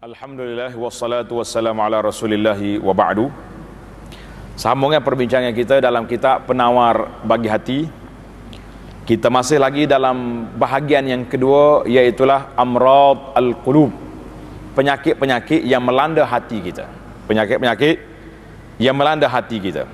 Alhamdulillah wassalatu wassalamu ala rasulillahi wa ba'du. Sambungan perbincangan kita dalam kitab Penawar Bagi Hati. Kita masih lagi dalam bahagian yang kedua, iaitulah amrad al-qulub, penyakit-penyakit yang melanda hati kita. Penyakit-penyakit yang melanda hati kita.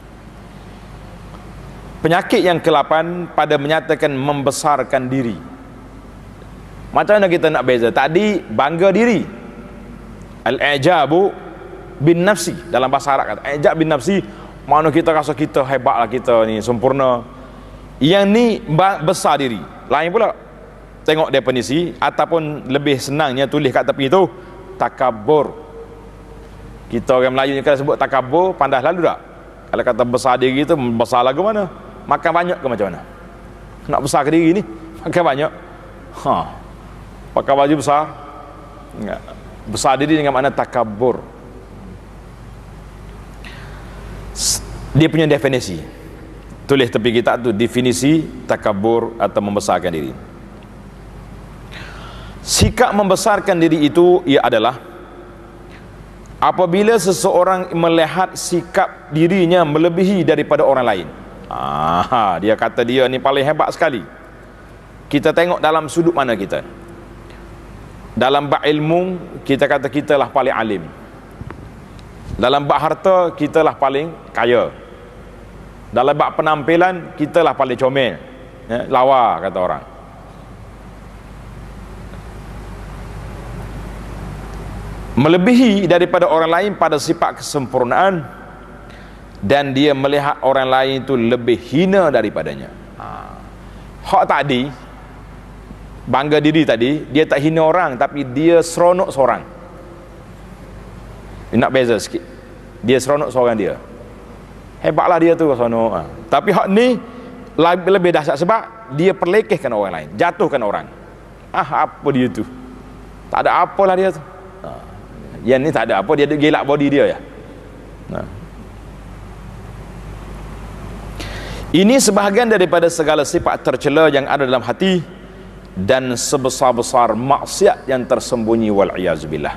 Penyakit yang ke-8 pada menyatakan membesarkan diri. Macam mana kita nak beza? Tadi bangga diri, al-i'jabu bin nafsi, dalam bahasa Arab kata i'jab bin nafsi, mana kita rasa kita hebatlah, kita ni sempurna. Yang ni besar diri. Lain pula tengok definisi, ataupun lebih senangnya tulis kat tepi tu, takabur. Kita orang Melayu ni kalau sebut takabur, pandas lalu tak? Kalau kata besar diri tu, besar lagu mana? Makan banyak ke macam mana? Nak besar ke diri ni? Makan banyak. Pakai baju besar. Enggak. Besar diri dengan makna takabur. Dia punya definisi, tulis tepi kitab tu, definisi takabur atau membesarkan diri. Sikap membesarkan diri itu ia adalah apabila seseorang melihat sikap dirinya melebihi daripada orang lain. Dia kata dia ni paling hebat sekali. Kita tengok dalam sudut mana kita. Dalam bab ilmu, kita kata kita lah paling alim. Dalam bab harta, kita lah paling kaya. Dalam bab penampilan, kita lah paling comel, lawa kata orang. Melebihi daripada orang lain pada sifat kesempurnaan, dan dia melihat orang lain itu lebih hina daripadanya. Hak tadi, bangga diri tadi, dia tak hina orang, tapi dia seronok seorang. Dia nak beza sikit, dia seronok seorang dia. Hebatlah dia tu seronok. Tapi hak ni lebih dahsyat sebab dia perlekehkan orang lain, jatuhkan orang. Apa dia tu? Tak ada apalah dia tu. Yang ni tak ada apa, dia gelak body dia ya. Ini sebahagian daripada segala sifat tercela yang ada dalam hati, dan sebesar-besar maksiat yang tersembunyi, wal'iyazubillah.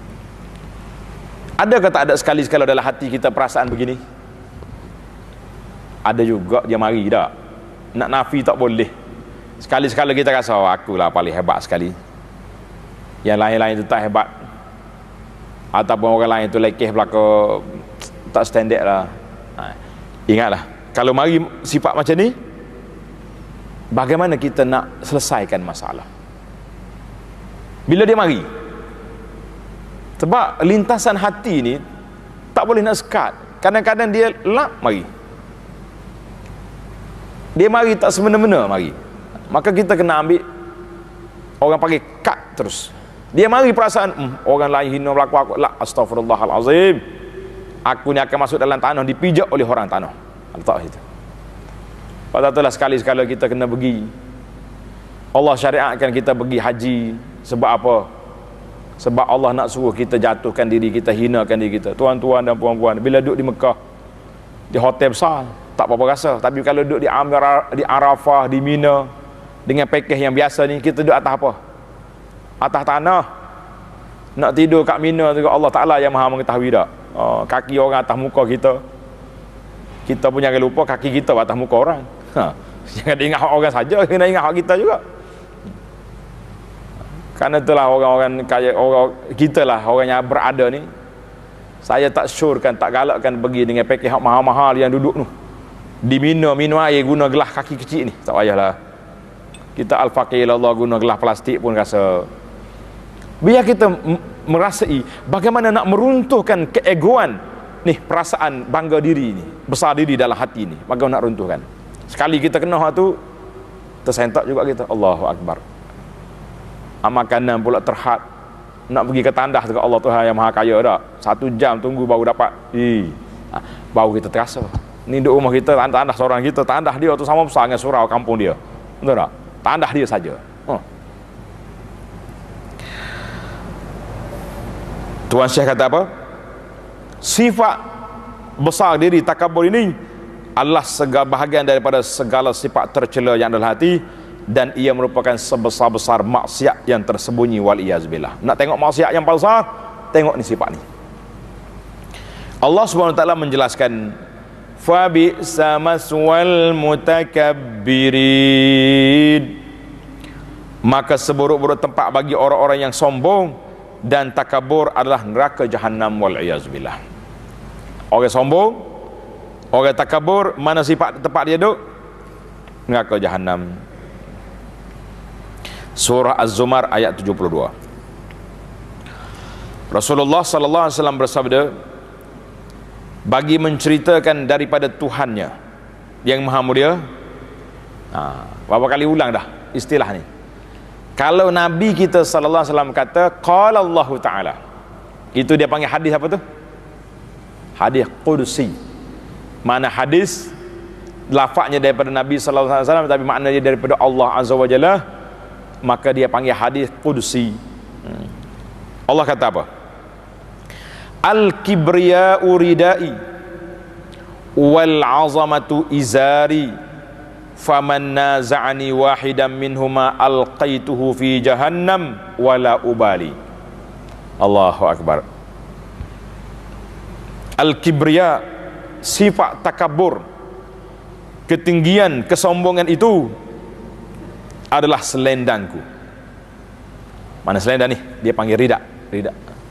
Adakah tak ada sekali-sekala dalam hati kita perasaan begini? Ada juga, dia mari tak? Nak nafi tak boleh. Sekali-sekala kita rasa, akulah paling hebat sekali, yang lain-lain tu tak hebat, ataupun orang lain tu lekeh belaka, tak standard lah. Ingatlah, kalau mari sifat macam ni, bagaimana kita nak selesaikan masalah bila dia mari? Sebab lintasan hati ni tak boleh nak sekat. Kadang-kadang dia mari, dia mari tak semena-mena mari, maka kita kena ambil, orang panggil cut terus. Dia mari perasaan orang lain hina berlaku aku, astagfirullahalazim, aku ni akan masuk dalam tanah, dipijak oleh orang tanah. Letak itu. Pada itulah sekali-sekala kita kena pergi. Allah syariatkan kita pergi haji. Sebab apa? Sebab Allah nak suruh kita jatuhkan diri kita, hinakan diri kita. Tuan-tuan dan puan-puan, bila duduk di Mekah, di hotel besar, tak apa-apa rasa. Tapi kalau duduk di Arafah, di Mina, dengan pakej yang biasa ni, kita duduk atas apa? Atas tanah. Nak tidur kat Mina juga, Allah Ta'ala yang maha mengetahui tak? Kaki orang atas muka kita. Kita pun jangan lupa kaki kita atas muka orang. Jangan ingat hak orang saja, kena ingat hak kita juga. Karena itulah orang-orang kaya, orang kita lah orang yang berada ni, saya tak syorkan, tak galakkan pergi dengan pakej hak mahal-mahal yang duduk tu di minum air guna gelas kaki kecil ni. Tak payahlah. Kita al-faqih Allah guna gelas plastik pun rasa. Biar kita merasai bagaimana nak meruntuhkan keegoan ni, perasaan bangga diri ni, besar diri dalam hati ni, bagaimana nak runtuhkan. Sekali kita kena hak tu, tersentak juga kita, Allahu Akbar. Makanan pula terhad, nak pergi ke tandas dekat Allah Tuhan yang maha kaya tak? 1 jam tunggu baru dapat. Baru kita terasa, ni duduk rumah kita, tandas seorang kita, tandas dia tu sama besar dengan surau kampung dia. Betul tak? Tandas dia saja. Tuan Syekh kata apa? Sifat besar diri, takabur ini adalah segala bahagian daripada segala sifat tercela yang dalam hati, dan ia merupakan sebesar-besar maksiat yang tersembunyi, wal iyazbillah. Nak tengok maksiat yang besar, tengok ni sifat ni. Allah Subhanahu wa taala menjelaskan, fa bi'sa maswal mutakabbirin, maka seburuk-buruk tempat bagi orang-orang yang sombong dan takabur adalah neraka Jahannam, wal iyazbillah. Orang sombong, orang takabur, mana sifat tempat dia duduk? Neraka Jahannam. Surah Az-Zumar ayat 72. Rasulullah sallallahu alaihi wasallam bersabda, bagi menceritakan daripada Tuhannya yang maha mulia. Berapa kali ulang dah istilah ni. Kalau Nabi kita sallallahu alaihi wasallam kata qala Allah Taala, itu dia panggil hadis apa tu? Hadis qudsi. Mana hadis lafaznya daripada Nabi sallallahu alaihi wasallam tapi maknanya daripada Allah Azza wa Jalla, maka dia panggil hadis qudsi. Allah kata apa? Al-kibriya'u ridai wal 'azamatu izari faman naza'ani wahidan minhuma alqaituhu fi jahannam wala ubali. Allahu akbar. Al-kibriya, sifat takabur, ketinggian, kesombongan itu adalah selendangku. Mana selendang ni? Dia panggil rida. Rida.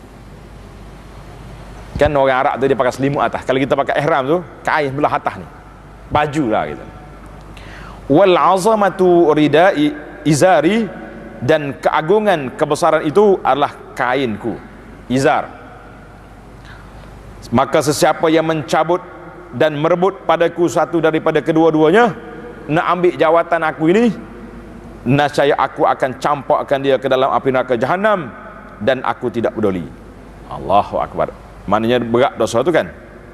Kan orang Arab tu dia pakai selimut atas. Kalau kita pakai ihram tu, kain belah atas ni. Baju lah gitu. Wal 'azamatu ridai izari, dan keagungan kebesaran itu adalah kainku, izar. Maka sesiapa yang mencabut dan merebut padaku satu daripada kedua-duanya, nak ambil jawatan aku ini, nascaya aku akan campakkan dia ke dalam api neraka Jahannam dan aku tidak peduli. Allahu akbar. Maknanya berat dosa tu kan.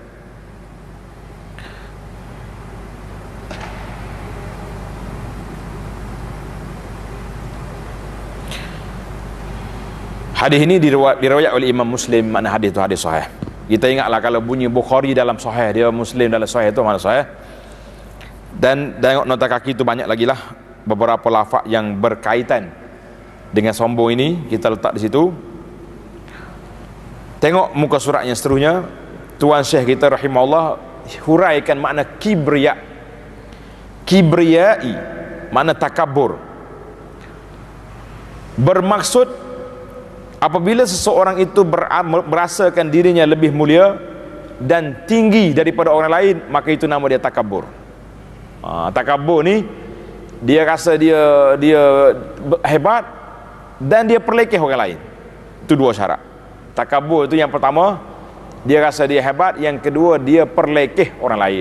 Hadis ini diriwayat oleh Imam Muslim. Mana hadis tu hadis sahih. Kita ingatlah kalau bunyi Bukhari dalam sahih, dia Muslim dalam sahih, itu mana sahih. Dan tengok nota kaki tu banyak lagi lah beberapa lafaz yang berkaitan dengan sombong ini, kita letak di situ. Tengok muka surat yang seterusnya. Tuan Syekh kita rahimahullah huraikan makna kibriya. Kibriyai makna takabur. Bermaksud apabila seseorang itu merasakan dirinya lebih mulia dan tinggi daripada orang lain, maka itu nama dia takabur. Takabur ni dia rasa dia hebat dan dia perlekeh orang lain. Itu dua syarat. Takabur itu yang pertama, dia rasa dia hebat, yang kedua dia perlekeh orang lain.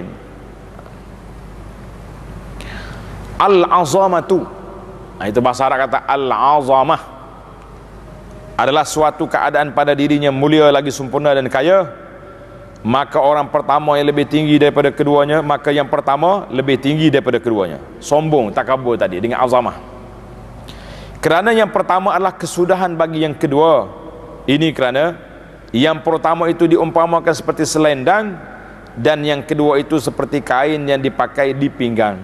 Al-azamatu, itu bahasa Arab kata al-azamah, adalah suatu keadaan pada dirinya mulia lagi sempurna dan kaya. Maka orang pertama yang lebih tinggi daripada keduanya, maka yang pertama lebih tinggi daripada keduanya. Sombong, takabur tadi dengan azamah. Kerana yang pertama adalah kesudahan bagi yang kedua. Ini kerana yang pertama itu diumpamakan seperti selendang, dan yang kedua itu seperti kain yang dipakai di pinggang.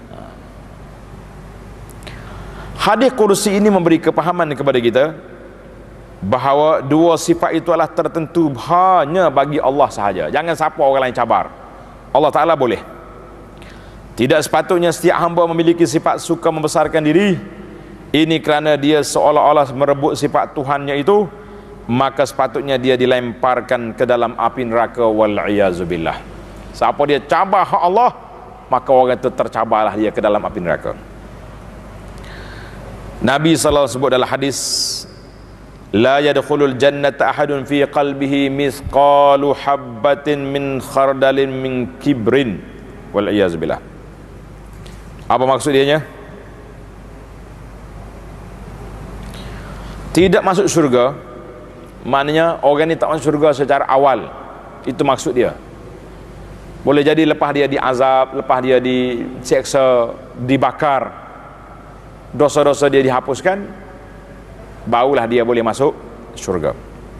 Hadis kursi ini memberi kepahaman kepada kita bahawa dua sifat itu adalah tertentu hanya bagi Allah sahaja. Jangan siapa orang lain cabar. Allah Ta'ala boleh. Tidak sepatutnya setiap hamba memiliki sifat suka membesarkan diri. Ini kerana dia seolah-olah merebut sifat Tuhannya itu, maka sepatutnya dia dilemparkan ke dalam api neraka, wal-iyazubillah. Siapa dia cabar hak Allah, maka orang itu tercabarlah dia ke dalam api neraka. Nabi SAW sebut dalam hadis, la yadkhulul jannata ahadun fi qalbihi mithqalu habbatin min khardalin min kibrin, wal iyaz billah. Apa maksud dia? Tidak masuk syurga, maknanya orang ni tak masuk syurga secara awal. Itu maksud dia. Boleh jadi lepas dia diazab, lepas dia diseksa, dibakar, dosa-dosa dia dihapuskan, barulah dia boleh masuk syurga.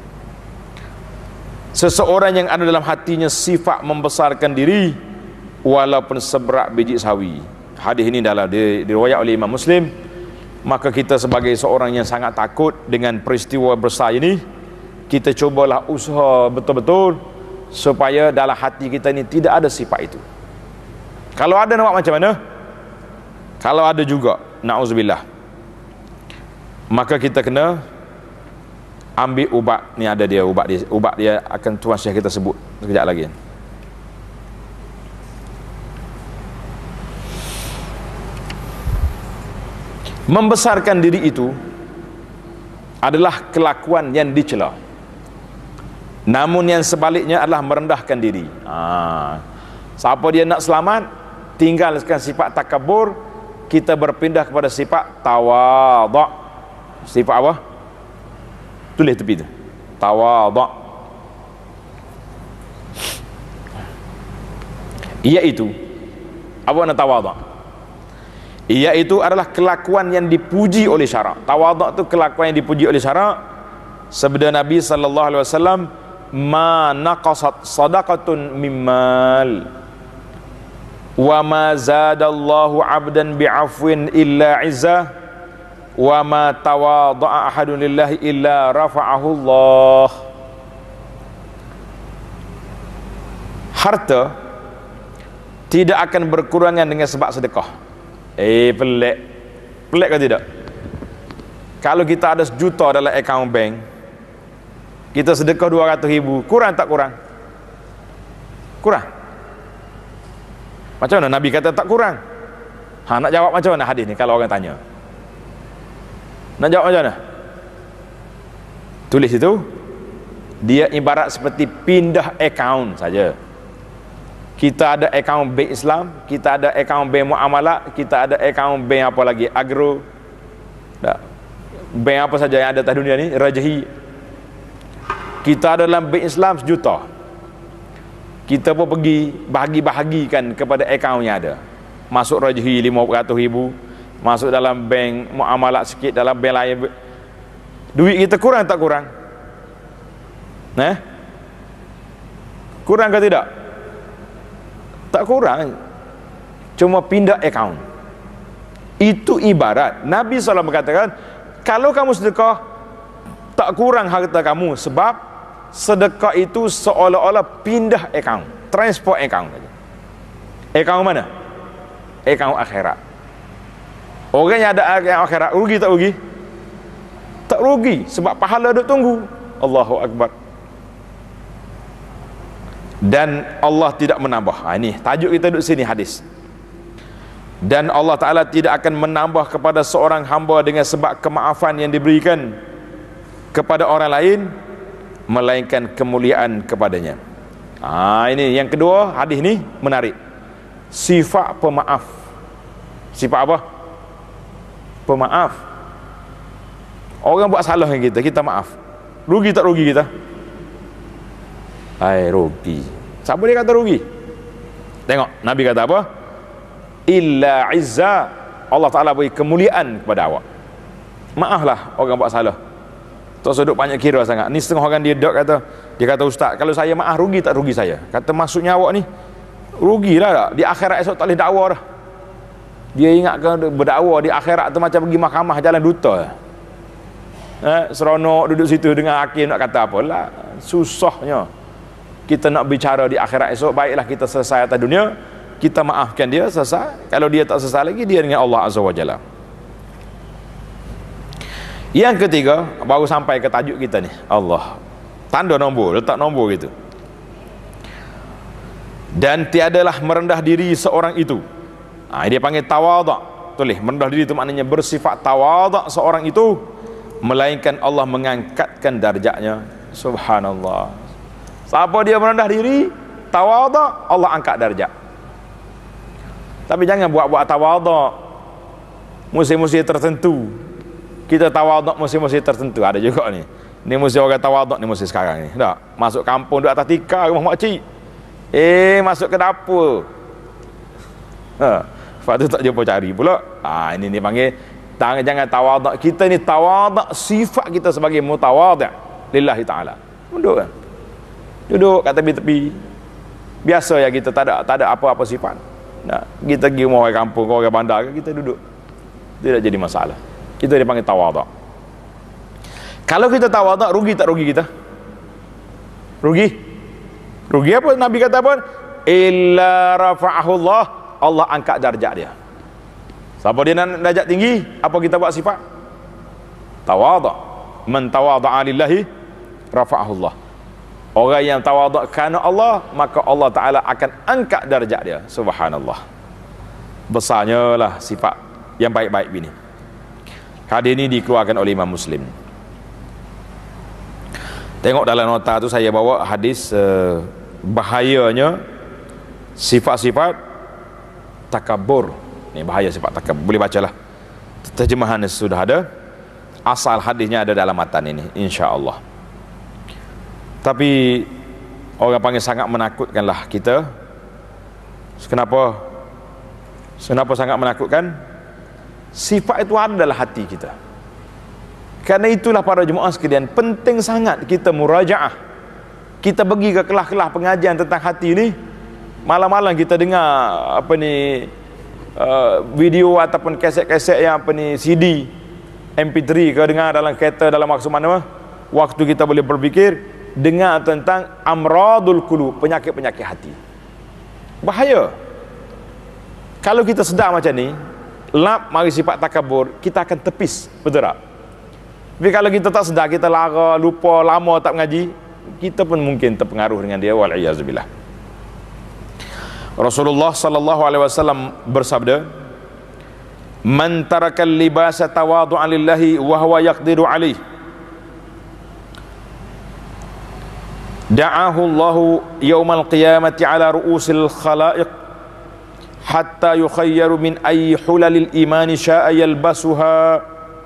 Seseorang yang ada dalam hatinya sifat membesarkan diri walaupun seberat biji sawi, hadis ini adalah diriwayat oleh Imam Muslim. Maka kita sebagai seorang yang sangat takut dengan peristiwa besar ini, kita cubalah usaha betul-betul supaya dalam hati kita ini tidak ada sifat itu. Kalau ada, nak buat macam mana? Kalau ada juga, na'udzubillah, maka kita kena ambil ubat. Ni ada dia, ubat dia akan Tuan Syekh kita sebut sekejap lagi. Membesarkan diri itu adalah kelakuan yang dicela. Namun yang sebaliknya adalah merendahkan diri. Siapa dia nak selamat, tinggalkan sifat takabur, kita berpindah kepada sifat tawadhu'. Sifat apa? Tulis tepi tu. Tawadhu'. Iaitu apa nak tawadhu'? Iaitu adalah kelakuan yang dipuji oleh syarak. Tawadhu' tu kelakuan yang dipuji oleh syarak. Sabda Nabi sallallahu alaihi wasallam, ma naqasat sadaqatun mimmal wa ma zadallahu 'abdan bi'afwin illa 'izzah wa ma tawadha'a ahadun lillahi illa rafa'ahu Allah. Harta tidak akan berkurangan dengan sebab sedekah. Pelik ke tidak? Kalau kita ada 1 juta dalam akaun bank, kita sedekah 200,000, kurang tak kurang? Kurang. Macam mana Nabi kata tak kurang? Nak jawab macam mana hadis ni kalau orang tanya? Nak jawab macam mana? Tulis itu. Dia ibarat seperti pindah akaun saja. Kita ada akaun bank Islam, kita ada akaun bank muamalat, kita ada akaun bank apa lagi? Agro. Bank apa saja yang ada atas dunia ni, Rajahi. Kita ada dalam bank Islam 1 juta. Kita pun pergi bahagi-bahagikan kepada akaun yang ada. Masuk Rajahi 500,000, masuk dalam bank muamalat sikit, dalam bank lain. Duit kita kurang tak kurang? Kurang ke tidak? Tak kurang, cuma pindah akaun. Itu ibarat Nabi SAW mengatakan, kalau kamu sedekah tak kurang harta kamu, sebab sedekah itu seolah-olah pindah akaun, transport akaun. Akaun mana? Akaun akhirat. Orang yang ada akaun akhirat rugi tak rugi? Tak rugi, sebab pahala duk tunggu. Allahu Akbar. Dan Allah tidak menambah. Ini tajuk kita duduk sini hadis. Dan Allah Ta'ala tidak akan menambah kepada seorang hamba dengan sebab kemaafan yang diberikan kepada orang lain, melainkan kemuliaan kepadanya. Ini yang kedua, hadis ni menarik. Sifat pemaaf. Sifat apa? Pemaaf. Orang buat salah dengan kita maaf. Rugi tak rugi kita? Rugi. Siapa dia kata rugi? Tengok Nabi kata apa? Illa izza. Allah Ta'ala beri kemuliaan kepada awak. Maaflah orang buat salah. Tak sudut banyak kira sangat. Ni setengah orang dia kata, ustaz, kalau saya maaf rugi tak rugi saya? Kata maksudnya awak ni rugilah tak? Di akhirat esok tak boleh dakwa dah. Dia ingatkan berdakwa di akhirat tu macam pergi mahkamah jalan duta. Seronok duduk situ dengan hakim nak kata apalah. Susahnya kita nak bicara di akhirat esok. Baiklah kita selesai atas dunia, kita maafkan dia, selesai. Kalau dia tak selesai lagi, dia dengan Allah Azza wa Jalla. Yang ketiga, baru sampai ke tajuk kita ni. Allah tanda nombor, letak nombor gitu. Dan tiadalah merendah diri seorang itu. Dia panggil tawadhu'. Tulis, merendah diri itu maknanya bersifat tawadhu' seorang itu, melainkan Allah mengangkatkan darjatnya. Subhanallah. Siapa dia merendah diri, tawadhu', Allah angkat darjat. Tapi jangan buat-buat tawadhu' musim-musim tertentu. Kita tawadhu' musim-musim tertentu. Ada juga ni. Ni musim orang tawadhu', ni musim sekarang ni. Tak, masuk kampung duduk atas tikar rumah makcik. Masuk ke dapur. Lepas tu tak jumpa cari pula. Ini panggil jangan tawadhu'. Kita ni tawadhu', sifat kita sebagai mutawadhi' lillahi ta'ala. Duduk kan? Duduk kat tepi-tepi. Biasa ya kita tak ada apa-apa sifat. Nah, kita pergi rumah orang kampung, orang bandar, kita duduk. Tidak jadi masalah. Itu dipanggil tawaduk. Kalau kita tawaduk, rugi tak rugi kita? Rugi. Rugi apa? Nabi kata apa? Illa rafa'ahullah, Allah angkat darjat dia. Siapa dia nak darjat tinggi? Apa kita buat sifat? Tawaduk. Man tawadhu'a lillahi rafa'ahullah. Orang yang tawaduk kerana Allah, maka Allah Ta'ala akan angkat darjat dia. Subhanallah. Besarnya lah sifat yang baik-baik ini. Hadis ini dikeluarkan oleh Imam Muslim. Tengok dalam nota tu saya bawa hadis bahayanya sifat-sifat takabur. Ni bahaya sifat takabur. Boleh bacalah. Terjemahan sudah ada. Asal hadisnya ada dalam matan ini, insya-Allah. Tapi orang panggil sangat menakutkanlah kita. Kenapa? Kenapa sangat menakutkan? Sifat itu ada dalam hati kita. Karena itulah para jemaah sekalian, penting sangat kita murajaah. Kita pergi ke kelas-kelas pengajian tentang hati ini. Malam-malam kita dengar apa ni video ataupun kaset-kaset yang apa ni CD MP3 ke dengar dalam kereta, dalam maksud mana? Waktu kita boleh berfikir, dengar tentang amradul qulub, penyakit-penyakit hati. Bahaya. Kalau kita sedar macam ni, lap mari sifat takabur, kita akan tepis, betul tak? Tapi kalau kita tak sedar, kita lara, lupa, lama tak mengaji, kita pun mungkin terpengaruh dengan dia, wal iyazubillah. Rasulullah sallallahu alaihi wasallam bersabda, "Man tarakal libasa tawadhu'an lillahi wa huwa yaqdiru alaihi, da'ahu Allahu yaumal qiyamati ala ru'usil khalaiq hatta yukhayyaru min ayyi hulalil imani sya'a yalbasuha."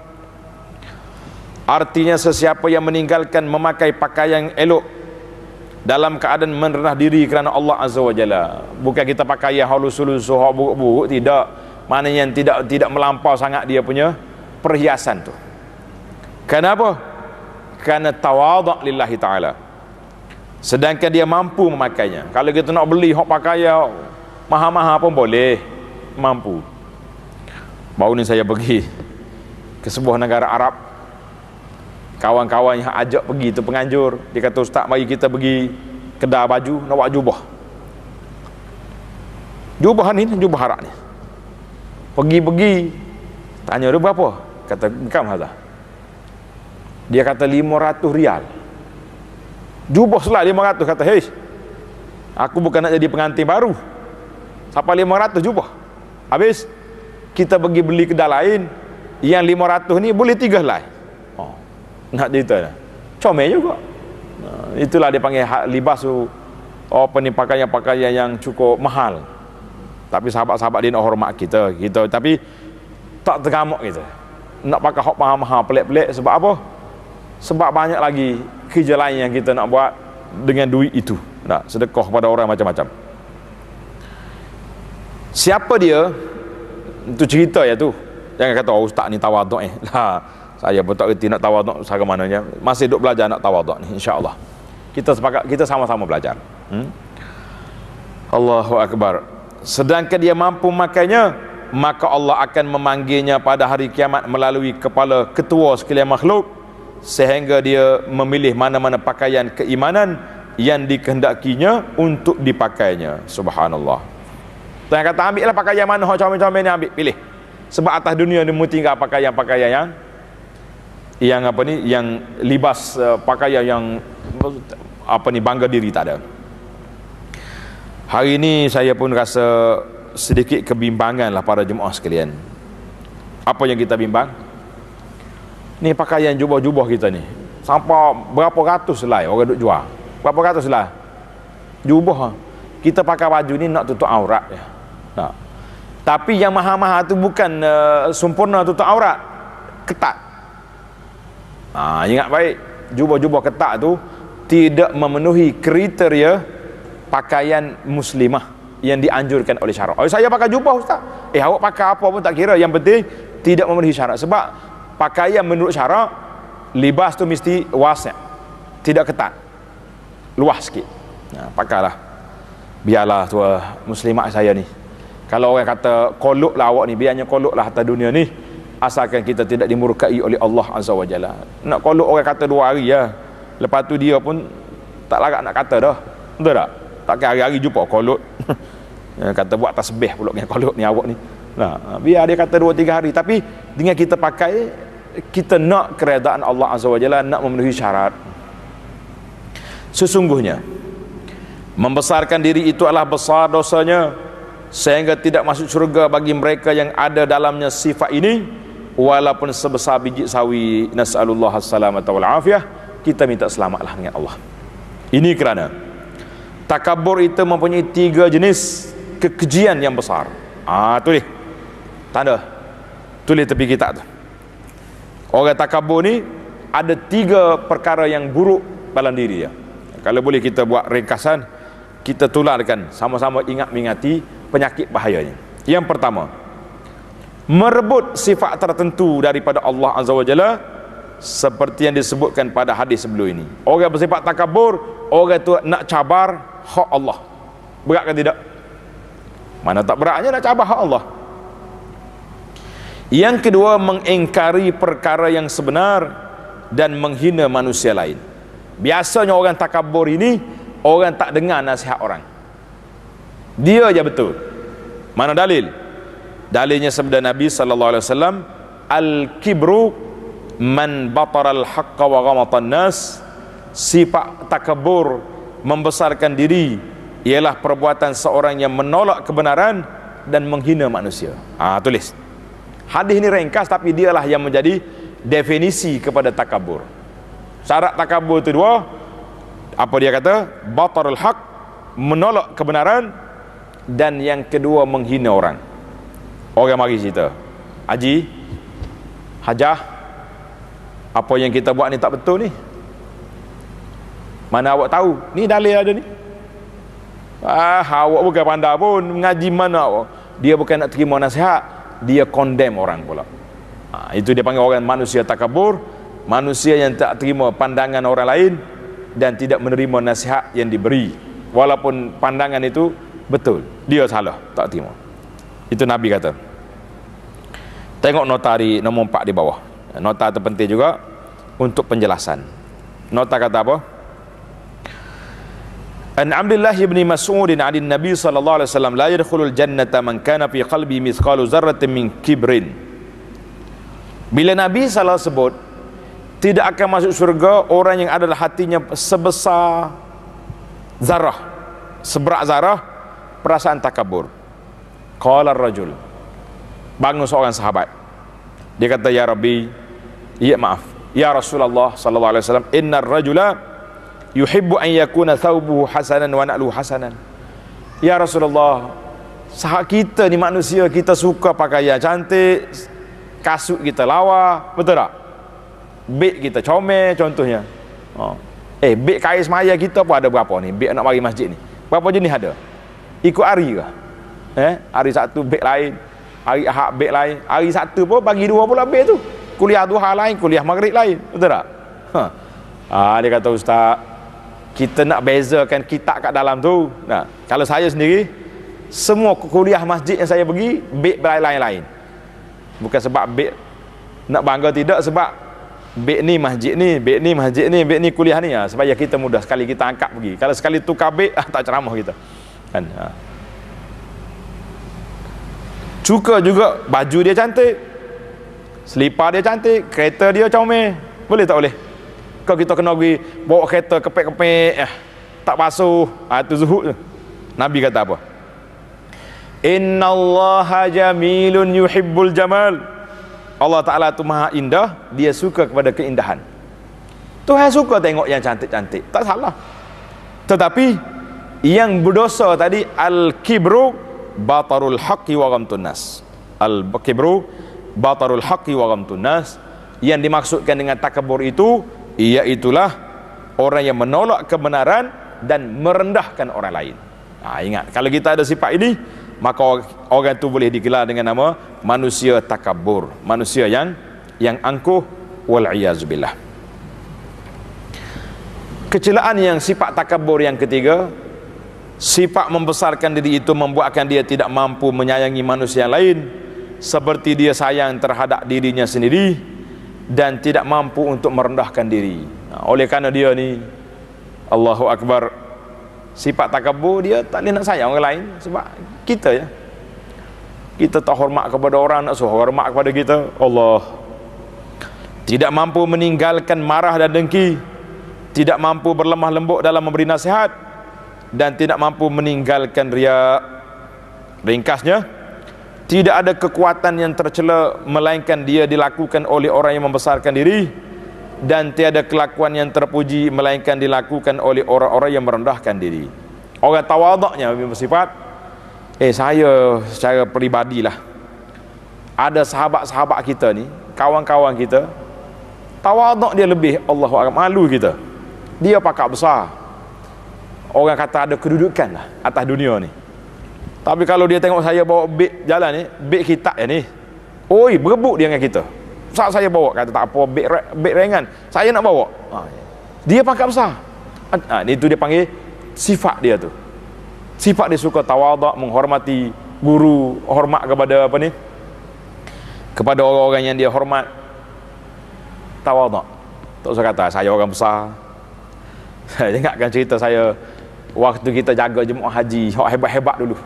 Artinya sesiapa yang meninggalkan memakai pakaian elok dalam keadaan merendah diri kerana Allah Azza wa Jalla. Bukan kita pakai yang halus-halus, buruk-buruk, tidak. Mana yang tidak melampau sangat dia punya perhiasan tu. Kenapa? Kerana tawadhu' lillahi ta'ala. Sedangkan dia mampu memakainya. Kalau kita nak beli hak pakaian mahal-mahal pun boleh, mampu. Baru ni saya pergi ke sebuah negara Arab. Kawan-kawan yang ajak pergi tu penganjur, dia kata, "Ustaz, mari kita pergi kedai baju, nak buat jubah." Jubah ni, jubah Arab ni. Pergi-pergi, tanya dia berapa? Kata, "Kam hazah." Dia kata 500 rial. Jubah selai 500. Kata, "Hei, aku bukan nak jadi pengantin baru. Sampai 500 jubah." Habis kita pergi beli kedai lain, yang 500 ni boleh 3 helai. Oh, nak cerita dah. Comel juga. Itulah dia panggil libas tu, apa ni, pakaian-pakaian yang cukup mahal. Tapi sahabat-sahabat dia nak hormat kita tapi tak tergamuk kita. Nak pakai hak mahal-mahal pelik-pelik sebab apa? Sebab banyak lagi kerja lain yang kita nak buat dengan duit itu. Nak sedekah pada orang macam-macam. Siapa dia? Itu cerita ya tu. Jangan kata, "Oh, ustaz ni tawaduk lah." Saya pun tak reti nak tawaduk cara mananya. Masih duk belajar nak tawaduk ni, insya-Allah. Kita sepakat, kita sama-sama belajar. Allahu akbar. Sedangkan dia mampu makainya, maka Allah akan memanggilnya pada hari kiamat melalui kepala ketua sekalian makhluk, sehingga dia memilih mana-mana pakaian keimanan yang dikehendakinya untuk dipakainya. Subhanallah. Tuan kata, ambillah pakaian mana hak comel-comel ni, ambil, pilih. Sebab atas dunia ni mu tinggal pakaian-pakaian yang apa ni, yang libas, pakaian yang apa ni, bangga diri tak ada. Hari ini saya pun rasa sedikit kebimbangan lah para jemaah sekalian. Apa yang kita bimbang? Ni pakaian jubah-jubah kita ni, sampai berapa ratus helai orang duk jual. Berapa ratus helai jubah. Kita pakai baju ni nak tutup aurat ya. Nah. Tapi yang mahal-mahal tu bukan sempurna tutup aurat, ketat. Ingat baik, jubah-jubah ketat tu tidak memenuhi kriteria pakaian muslimah yang dianjurkan oleh syarak. Oh, saya pakai jubah ustaz. Awak pakai apa pun tak kira, yang penting tidak memenuhi syarat. Sebab pakaian menurut syarak, libas tu mesti wasi', tidak ketat, luas sikit. Pakailah. Biarlah tua muslimat saya ni, Kalau orang kata kolok lah awak ni, biarnya kolok lah harta dunia ni, asalkan kita tidak dimurkai oleh Allah Azza wa Jalla. Nak kolok orang kata 2 hari ya, lepas tu dia pun tak larat nak kata dah, betul tak? Takkan hari-hari jumpa kolok kata buat tasbih pula dengan kolok ni awak ni. Nah, biar dia kata 2-3 hari, tapi dengan kita pakai, kita nak keredaan Allah Azza wa Jalla, nak memenuhi syarat. Sesungguhnya membesarkan diri itu adalah besar dosanya, sehingga tidak masuk surga bagi mereka yang ada dalamnya sifat ini, walaupun sebesar biji sawi. Nas'alullah as-salamata wal afiyah. Kita minta selamatlah dengan Allah. Ini kerana takabur itu mempunyai 3 jenis kekejian yang besar. Tulis tanda, tulis tepi kitab tu. Orang takabur ni ada 3 perkara yang buruk dalam diri dia. Kalau boleh kita buat ringkasan, kita tularkan, sama-sama ingat-ingati penyakit bahayanya. Yang pertama, merebut sifat tertentu daripada Allah Azza wa Jalla, seperti yang disebutkan pada hadis sebelum ini. Orang bersifat takabur, orang itu nak cabar hak Allah. Berat ke tidak? Mana tak beratnya nak cabar hak Allah. Yang kedua, mengingkari perkara yang sebenar dan menghina manusia lain. Biasanya orang takabur ini, orang tak dengar nasihat orang, dia aja betul. Mana dalil? Dalilnya sabda Nabi sallallahu alaihi wasallam, al-kibru man batara al-haqqa wa ghamata an-nas. Sifat takabur, membesarkan diri, ialah perbuatan seorang yang menolak kebenaran dan menghina manusia. Tulis. Hadis ini ringkas, tapi dialah yang menjadi definisi kepada takabur. Syarat takabur itu 2. Apa dia kata? Batarul haq, menolak kebenaran, dan yang kedua menghina orang. Orang mari cerita, Haji, Hajah, apa yang kita buat ni tak betul ni. Mana awak tahu? Ni dalil ada ni. Awak bukan pandai pun mengaji mana awak. Dia bukan nak terima nasihat, dia condemn orang pula. Itu dia panggil orang manusia takabur, manusia yang tak terima pandangan orang lain dan tidak menerima nasihat yang diberi, walaupun pandangan itu betul, dia salah, tak terima. Itu Nabi kata. Tengok nota di nombor 4 di bawah. Nota terpenting juga untuk penjelasan. Nota kata apa? An Abdullah bin Mas'ud an Nabi sallallahu alaihi wasallam, la yadkhulul jannata man kana fi qalbi mithqalu dzarratin min kibrin. Bila Nabi sallallahu sebut tidak akan masuk surga orang yang adalah hatinya sebesar zarah, seberat zarah perasaan takabur. Qala ar-rajul, bangun seorang sahabat, dia kata, ya Rabbi, ya maaf, ya Rasulullah sallallahu alaihi wasallam, innar rajula yuhibbu an yakuna thawbuhu hasanan wa na'luhu hasanan. Ya Rasulullah, sahak kita ni manusia, kita suka pakaian cantik, kasut kita lawa, betul tak? Beg kita comel contohnya. Beg kain semaya kita pun ada berapa ni? Beg nak mari masjid ni, berapa jenis ada? Ikut hari ke? Hari Sabtu beg lain, hari Ahad beg lain, hari Sabtu pun bagi 2 pula beg tu. Kuliah duha lain, kuliah maghrib lain, betul tak? Dia kata, Ustaz, kita nak bezakan kitab kat dalam tu. Nah, kalau saya sendiri, semua kuliah masjid yang saya pergi, beg lain-lain. Bukan sebab beg nak bangga, tidak, sebab beg ni masjid ni, beg ni masjid ni, beg ni kuliah ni, supaya kita mudah sekali kita angkat pergi. Kalau sekali tukar beg, tak ceramah kita kan. Suka juga baju dia cantik, selipar dia cantik, kereta dia comel, boleh tak boleh? Kalau kita kena pergi bawa kereta kepek-kepek, tak basuh, itu zuhud. Nabi kata apa? Innallaha jamilun yuhibbul jamal. Allah Ta'ala tu maha indah, dia suka kepada keindahan. Tuhan suka tengok yang cantik-cantik, tak salah. Tetapi yang berdosa tadi, al-kibru batarul haqqi wa ghamtun nas. Al-kibru batarul haqqi wa ghamtun nas. Yang dimaksudkan dengan takabur itu, iaitulah orang yang menolak kebenaran dan merendahkan orang lain. Ingat, kalau kita ada sifat ini, maka orang itu boleh digelar dengan nama manusia takabur, manusia yang angkuh, wal'iyazubillah. Kecelaan yang sifat takabur yang ketiga, Sifat membesarkan diri itu membuatkan dia tidak mampu menyayangi manusia lain seperti dia sayang terhadap dirinya sendiri, dan tidak mampu untuk merendahkan diri. Oleh kerana dia ni, Allahu Akbar, sifat takabur, dia tak boleh nak sayang orang lain. Sebab kita ya, kita tak hormat kepada orang, nak suruh hormat kepada kita. Allah tidak mampu meninggalkan marah dan dengki, tidak mampu berlemah lembut dalam memberi nasihat, dan tidak mampu meninggalkan riya. Ringkasnya, tidak ada kekuatan yang tercela melainkan dia dilakukan oleh orang yang membesarkan diri, dan tiada kelakuan yang terpuji melainkan dilakukan oleh orang-orang yang merendahkan diri. Orang tawaduknya bersifat, saya secara peribadilah, ada sahabat-sahabat kita ni, kawan-kawan kita, tawaduk dia lebih, Allahu Akbar, malu kita. Dia pakak besar, orang kata ada kedudukan lah atas dunia ni. Tapi kalau dia tengok saya bawa beg jalan ni, beg kitab ni, oi, berebut dia dengan kita. Saat saya bawa, kata tak apa, beg ringan, saya nak bawa. Dia pakak besar. Itu dia panggil sifat dia tu. Sifat dia suka tawaduk, menghormati guru, hormat kepada apa ni, kepada orang-orang yang dia hormat. Tawaduk. Tak usah kata saya orang besar. Saya ingatkan cerita saya waktu kita jaga jemaah haji, hebat-hebat dulu.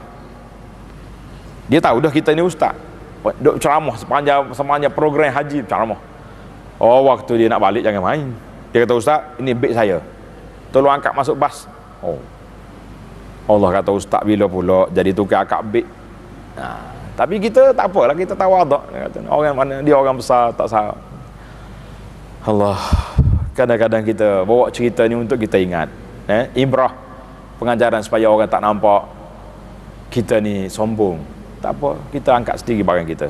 Dia tahu dah kita ni ustaz, duk ceramah sepanjang program haji, ceramah. Oh, waktu dia nak balik jangan main. Dia kata, ustaz, ini beg saya, tolong angkat masuk bas. Oh, Allah kata, ustaz bila pula jadi tukar angkat beg. Tapi kita tak apalah, kita tawaduk. Orang mana dia orang besar, tak salah. Allah, kadang-kadang kita bawa cerita ni untuk kita ingat, ibrah, pengajaran supaya orang tak nampak kita ni sombong. Tak apa, kita angkat sendiri barang kita.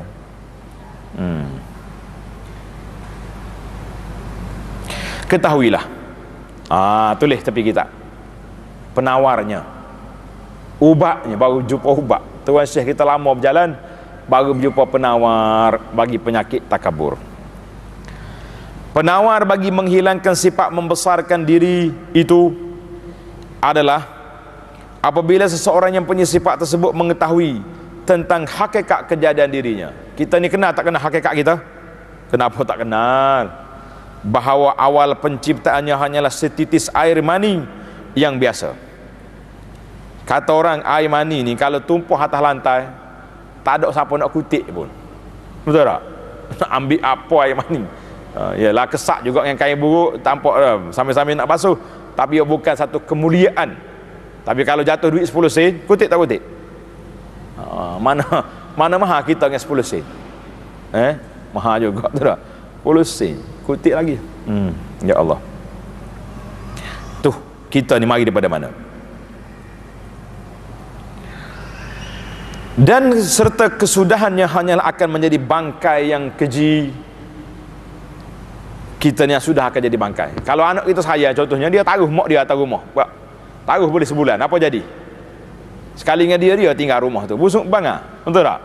Ketahuilah, tulis tepi kita, penawarnya, ubatnya, baru jumpa ubat. Tuan Syekh kita lama berjalan, baru berjumpa penawar bagi penyakit takabur. Penawar bagi menghilangkan sifat membesarkan diri itu adalah apabila seseorang yang punya sifat tersebut mengetahui tentang hakikat kejadian dirinya. Kita ni kenal tak kenal hakikat kita? Kenapa tak kenal? Bahawa awal penciptaannya hanyalah setitis air mani yang biasa. Kata orang, air mani ni kalau tumpah atas lantai, tak ada siapa nak kutip pun. Betul tak? Nak ambil apa air mani? Yalah, kesak juga dengan kain buruk, tampak sambil-sambil nak basuh, tapi ia bukan satu kemuliaan. Tapi kalau jatuh duit 10 sen, kutip tak kutip? Mana mahal kita dengan 10 sen? Mahal juga, betul tak? 10 sen, kutip lagi. Ya Allah. Tuh, kita ni mari daripada mana? Dan serta kesudahannya hanyalah akan menjadi bangkai yang keji. Kita ni sudah akan jadi bangkai. Kalau anak kita saya contohnya, dia taruh mak dia atas rumah, taruh boleh sebulan, apa jadi? Sekali dengan dia tinggal rumah tu busuk bangga, betul tak?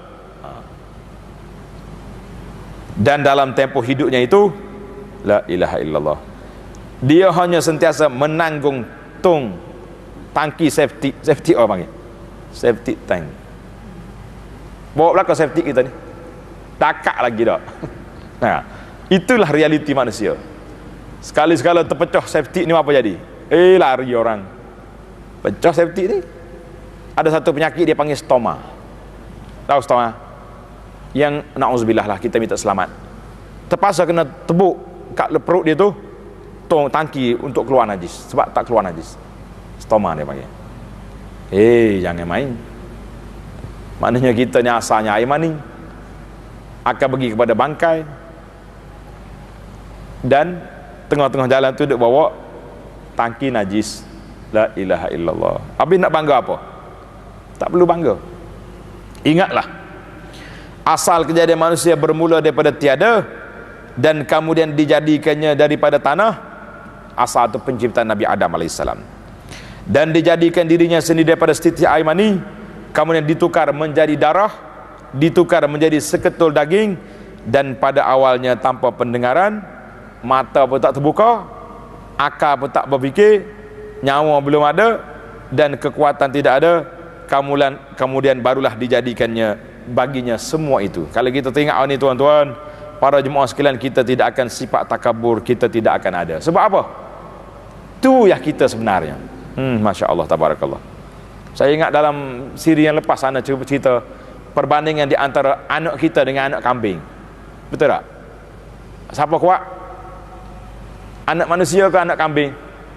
Dan dalam tempoh hidupnya itu, la ilaha illallah, dia hanya sentiasa menanggung tangki safety apa panggil? Safety tank. Bawa belakang safety kita ni, takak lagi tak? Itulah realiti manusia. Sekali-sekala terpecah safety ni apa jadi? Lari orang. Pecah safety ni. Ada satu penyakit dia panggil stoma. Tahu stoma? Yang na'udzubillah lah, kita minta selamat. Terpaksa kena tebuk kat perut dia tu tangki untuk keluar najis. Sebab tak keluar najis. Stoma dia panggil. Jangan main. Maknanya kita ni asalnya air mani akan pergi kepada bangkai. Dan tengah-tengah jalan tu duk bawa tangki najis. La ilaha illallah. Habis nak bangga apa? Tak perlu bangga. Ingatlah, asal kejadian manusia bermula daripada tiada dan kemudian dijadikannya daripada tanah. Asal itu penciptaan Nabi Adam AS. Dan dijadikan dirinya sendiri daripada setitik air mani, kemudian ditukar menjadi darah, ditukar menjadi seketul daging, dan pada awalnya tanpa pendengaran, mata pun tak terbuka, akal pun tak berfikir, nyawa belum ada, dan kekuatan tidak ada, kemudian barulah dijadikannya baginya semua itu. Kalau kita tengok ini tuan-tuan, para jemaah sekalian, kita tidak akan sifat takabur, kita tidak akan ada. Sebab apa? Itu ya kita sebenarnya. Masya Allah, tabarakallah. Saya ingat dalam siri yang lepas ana cerita perbandingan di antara anak kita dengan anak kambing. Betul tak? Siapa kuat? Anak manusia ke anak kambing?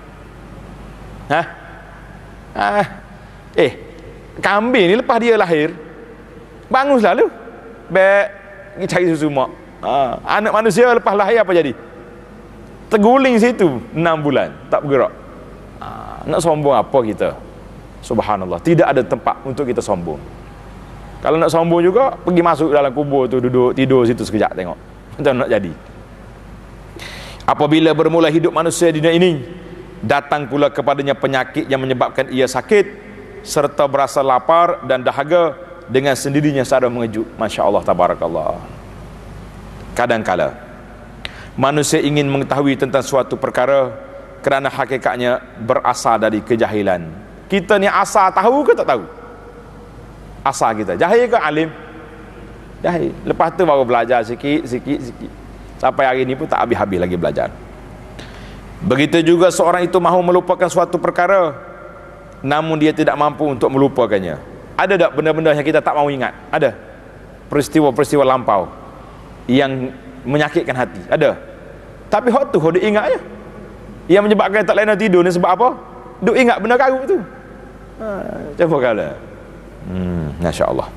Kambing ni lepas dia lahir bangun selalu pergi cari susu mak. Anak manusia lepas lahir apa jadi? Terguling situ 6 bulan tak bergerak. Nak sombong apa kita? Subhanallah, tidak ada tempat untuk kita sombong. Kalau nak sombong juga, pergi masuk dalam kubur tu, duduk tidur situ sekejap, tengok macam nak jadi. Apabila bermula hidup manusia di dunia ini, datang pula kepadanya penyakit yang menyebabkan ia sakit serta berasa lapar dan dahaga dengan sendirinya secara mengejut. Masya Allah, tabarakallah. Kadangkala manusia ingin mengetahui tentang suatu perkara kerana hakikatnya berasal dari kejahilan. Kita ni asal tahu ke tak tahu? Asal kita jahil ke alim? Jahil. Lepas tu baru belajar sikit. Sampai hari ni pun tak habis-habis lagi belajar. Begitu juga seorang itu mahu melupakan suatu perkara, namun dia tidak mampu untuk melupakannya. Ada tak benda-benda yang kita tak mahu ingat? Ada. Peristiwa-peristiwa lampau yang menyakitkan hati. Ada. Tapi hak tu dia ingat je. Yang menyebabkan tak lain tidur ni sebab apa? Duk ingat benda karut tu. Coba kala. Masya Allah.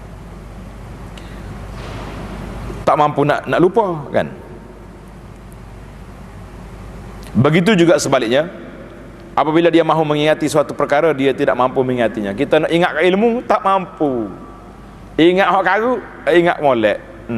Tak mampu nak lupa kan. Begitu juga sebaliknya, apabila dia mahu mengingati suatu perkara, dia tidak mampu mengingatinya. Kita nak ingat ilmu, tak mampu. Ingat hak karut, ingat molek.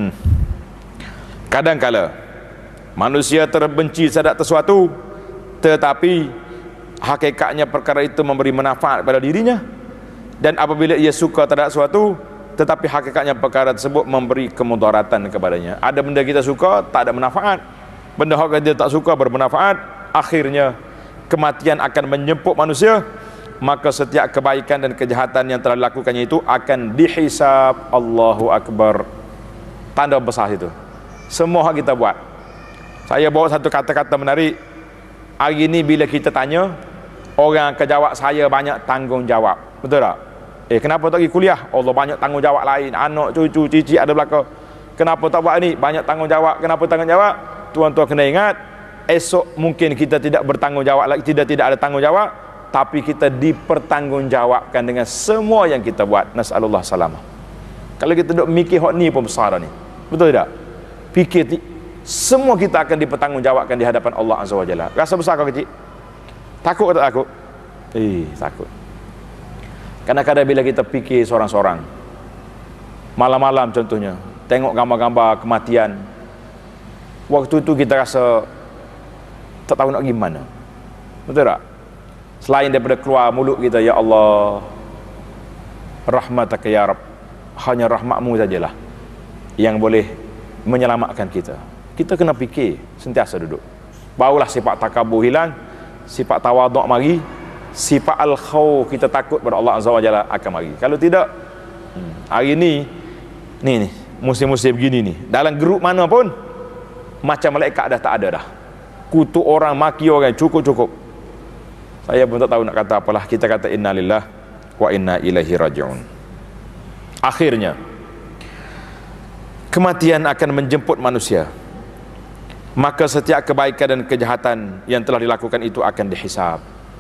Kadang-kala manusia terbenci terhadap sesuatu, tetapi hakikatnya perkara itu memberi manfaat pada dirinya. Dan apabila ia suka terhadap sesuatu, tetapi hakikatnya perkara tersebut memberi kemudaratan kepadanya. Ada benda kita suka, tak ada manfaat. Benda yang kita tak suka bermanfaat. Akhirnya kematian akan menjemput manusia. Maka setiap kebaikan dan kejahatan yang telah dilakukannya itu akan dihisab. Allahu Akbar. Tanda besar itu. Semua yang kita buat. Saya bawa satu kata-kata menarik. Hari ini bila kita tanya, orang akan jawab, saya banyak tanggungjawab. Betul tak? Kenapa tak pergi kuliah? Allah, banyak tanggungjawab lain. Anak, cucu, cici ada belakang. Kenapa tak buat ni? Banyak tanggungjawab. Kenapa tanggungjawab? Tuan-tuan kena ingat, esok mungkin kita tidak bertanggungjawab lagi, tidak ada tanggungjawab, tapi kita dipertanggungjawabkan dengan semua yang kita buat. Nas'alullah salamah. Kalau kita duk mikir hak ni pun besar ni. Betul tak? Fikir semua kita akan dipertanggungjawabkan di hadapan Allah Azza wa Jalla. Rasa besar kau kecil? Takut atau tak takut? Takut. Kadang-kadang bila kita fikir seorang-seorang, malam-malam contohnya, tengok gambar-gambar kematian, waktu itu kita rasa tak tahu nak gimana. Betul tak? Selain daripada keluar mulut kita, ya Allah, rahmataka ya Rabb, hanya rahmatmu sajalah yang boleh menyelamatkan kita. Kita kena fikir sentiasa duduk. Barulah sifat takabur hilang, sifat tawaduk mari, sifat al-khawf, kita takut pada Allah Azza wa Jalla akan mari. Kalau tidak, hari ni musim-musim begini ni, dalam grup mana pun macam malaikat dah tak ada dah. Kutuk orang, maki orang, cukup. Saya pun tak tahu nak kata apalah. Kita kata innalillah wa inna ilaihi raji'un. Akhirnya kematian akan menjemput manusia. Maka setiap kebaikan dan kejahatan yang telah dilakukan itu akan dihisab.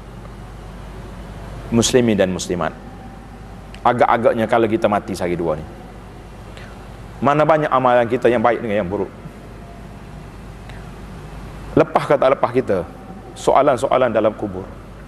Muslimin dan muslimat, agak-agaknya kalau kita mati sehari dua ni, mana banyak amalan kita yang baik dengan yang buruk. Lepas ke tak lepas kita, soalan-soalan dalam kubur.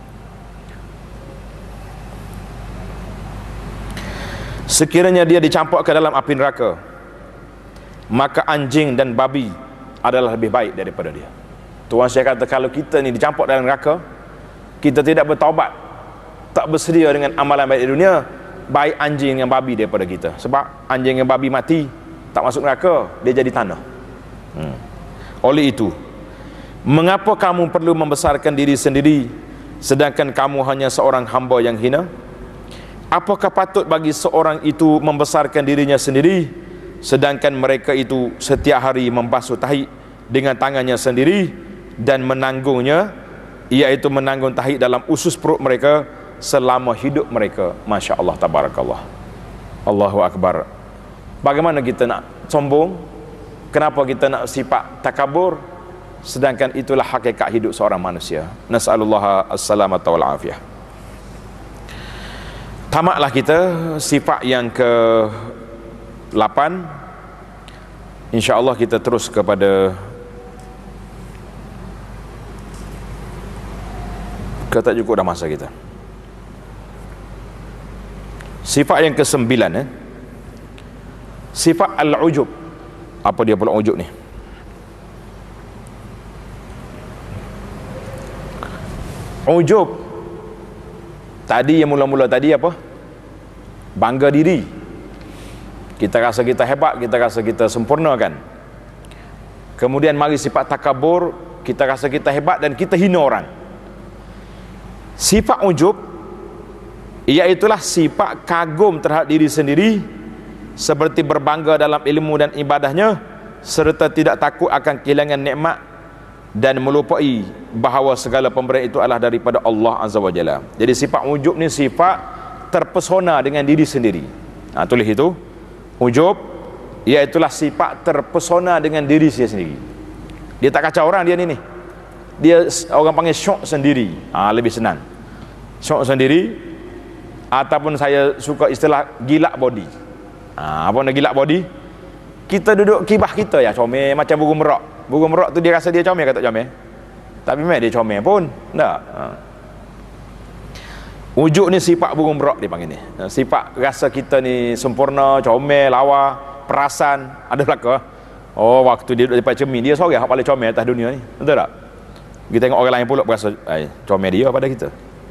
Sekiranya dia dicampur ke dalam api neraka, maka anjing dan babi adalah lebih baik daripada dia. Tuan saya kata, kalau kita ni dicampur dalam neraka, kita tidak bertaubat, tak bersedia dengan amalan baik di dunia, baik anjing dan babi daripada kita. Sebab anjing dan babi mati, tak masuk neraka, dia jadi tanah. Oleh itu, mengapa kamu perlu membesarkan diri sendiri sedangkan kamu hanya seorang hamba yang hina? Apakah patut bagi seorang itu membesarkan dirinya sendiri, sedangkan mereka itu setiap hari membasuh tahi dengan tangannya sendiri dan menanggungnya, iaitu menanggung tahi dalam usus perut mereka selama hidup mereka. Masya Allah, tabarakallah, Allahu Akbar. Bagaimana kita nak sombong? Kenapa kita nak sifat takabur? Sedangkan itulah hakikat hidup seorang manusia. Nas'alullah as-salamata wal afiyah. Tamatlah kita sifat yang ke-8. InsyaAllah kita terus kepada tak cukup dah masa kita. Sifat yang ke-9, sifat al-ujub. Apa dia pula ujub ni? Ujub tadi, yang mula-mula tadi apa? Bangga diri. Kita rasa kita hebat, kita rasa kita sempurna kan. Kemudian mari sifat takabur, kita rasa kita hebat dan kita hina orang. Sifat ujub iaitulah sifat kagum terhadap diri sendiri, seperti berbangga dalam ilmu dan ibadahnya, serta tidak takut akan kehilangan nikmat dan melupai bahawa segala pemberian itu adalah daripada Allah Azza wa Jalla. Jadi sifat ujub ni sifat terpesona dengan diri sendiri. Tulis itu, ujub iaitulah sifat terpesona dengan diri saya sendiri. Dia tak kacau orang, dia ni. Dia orang panggil syok sendiri. Lebih senang. Syok sendiri, ataupun saya suka istilah gilak body. Apa nak gilak body? Kita duduk kibah kita ya comel macam burung merak. Burung merak tu dia rasa dia comel ke tak comel? Tapi memang dia comel pun. Tak. Ujub ni sifat burung merak dia panggil ni. Sifat rasa kita ni sempurna, comel, lawa, perasan. Ada belaka? Oh, waktu dia duduk depan cermin, dia seorang yang paling comel atas dunia ni. Betul tak? Kita tengok orang lain pula berasa comel dia pada kita.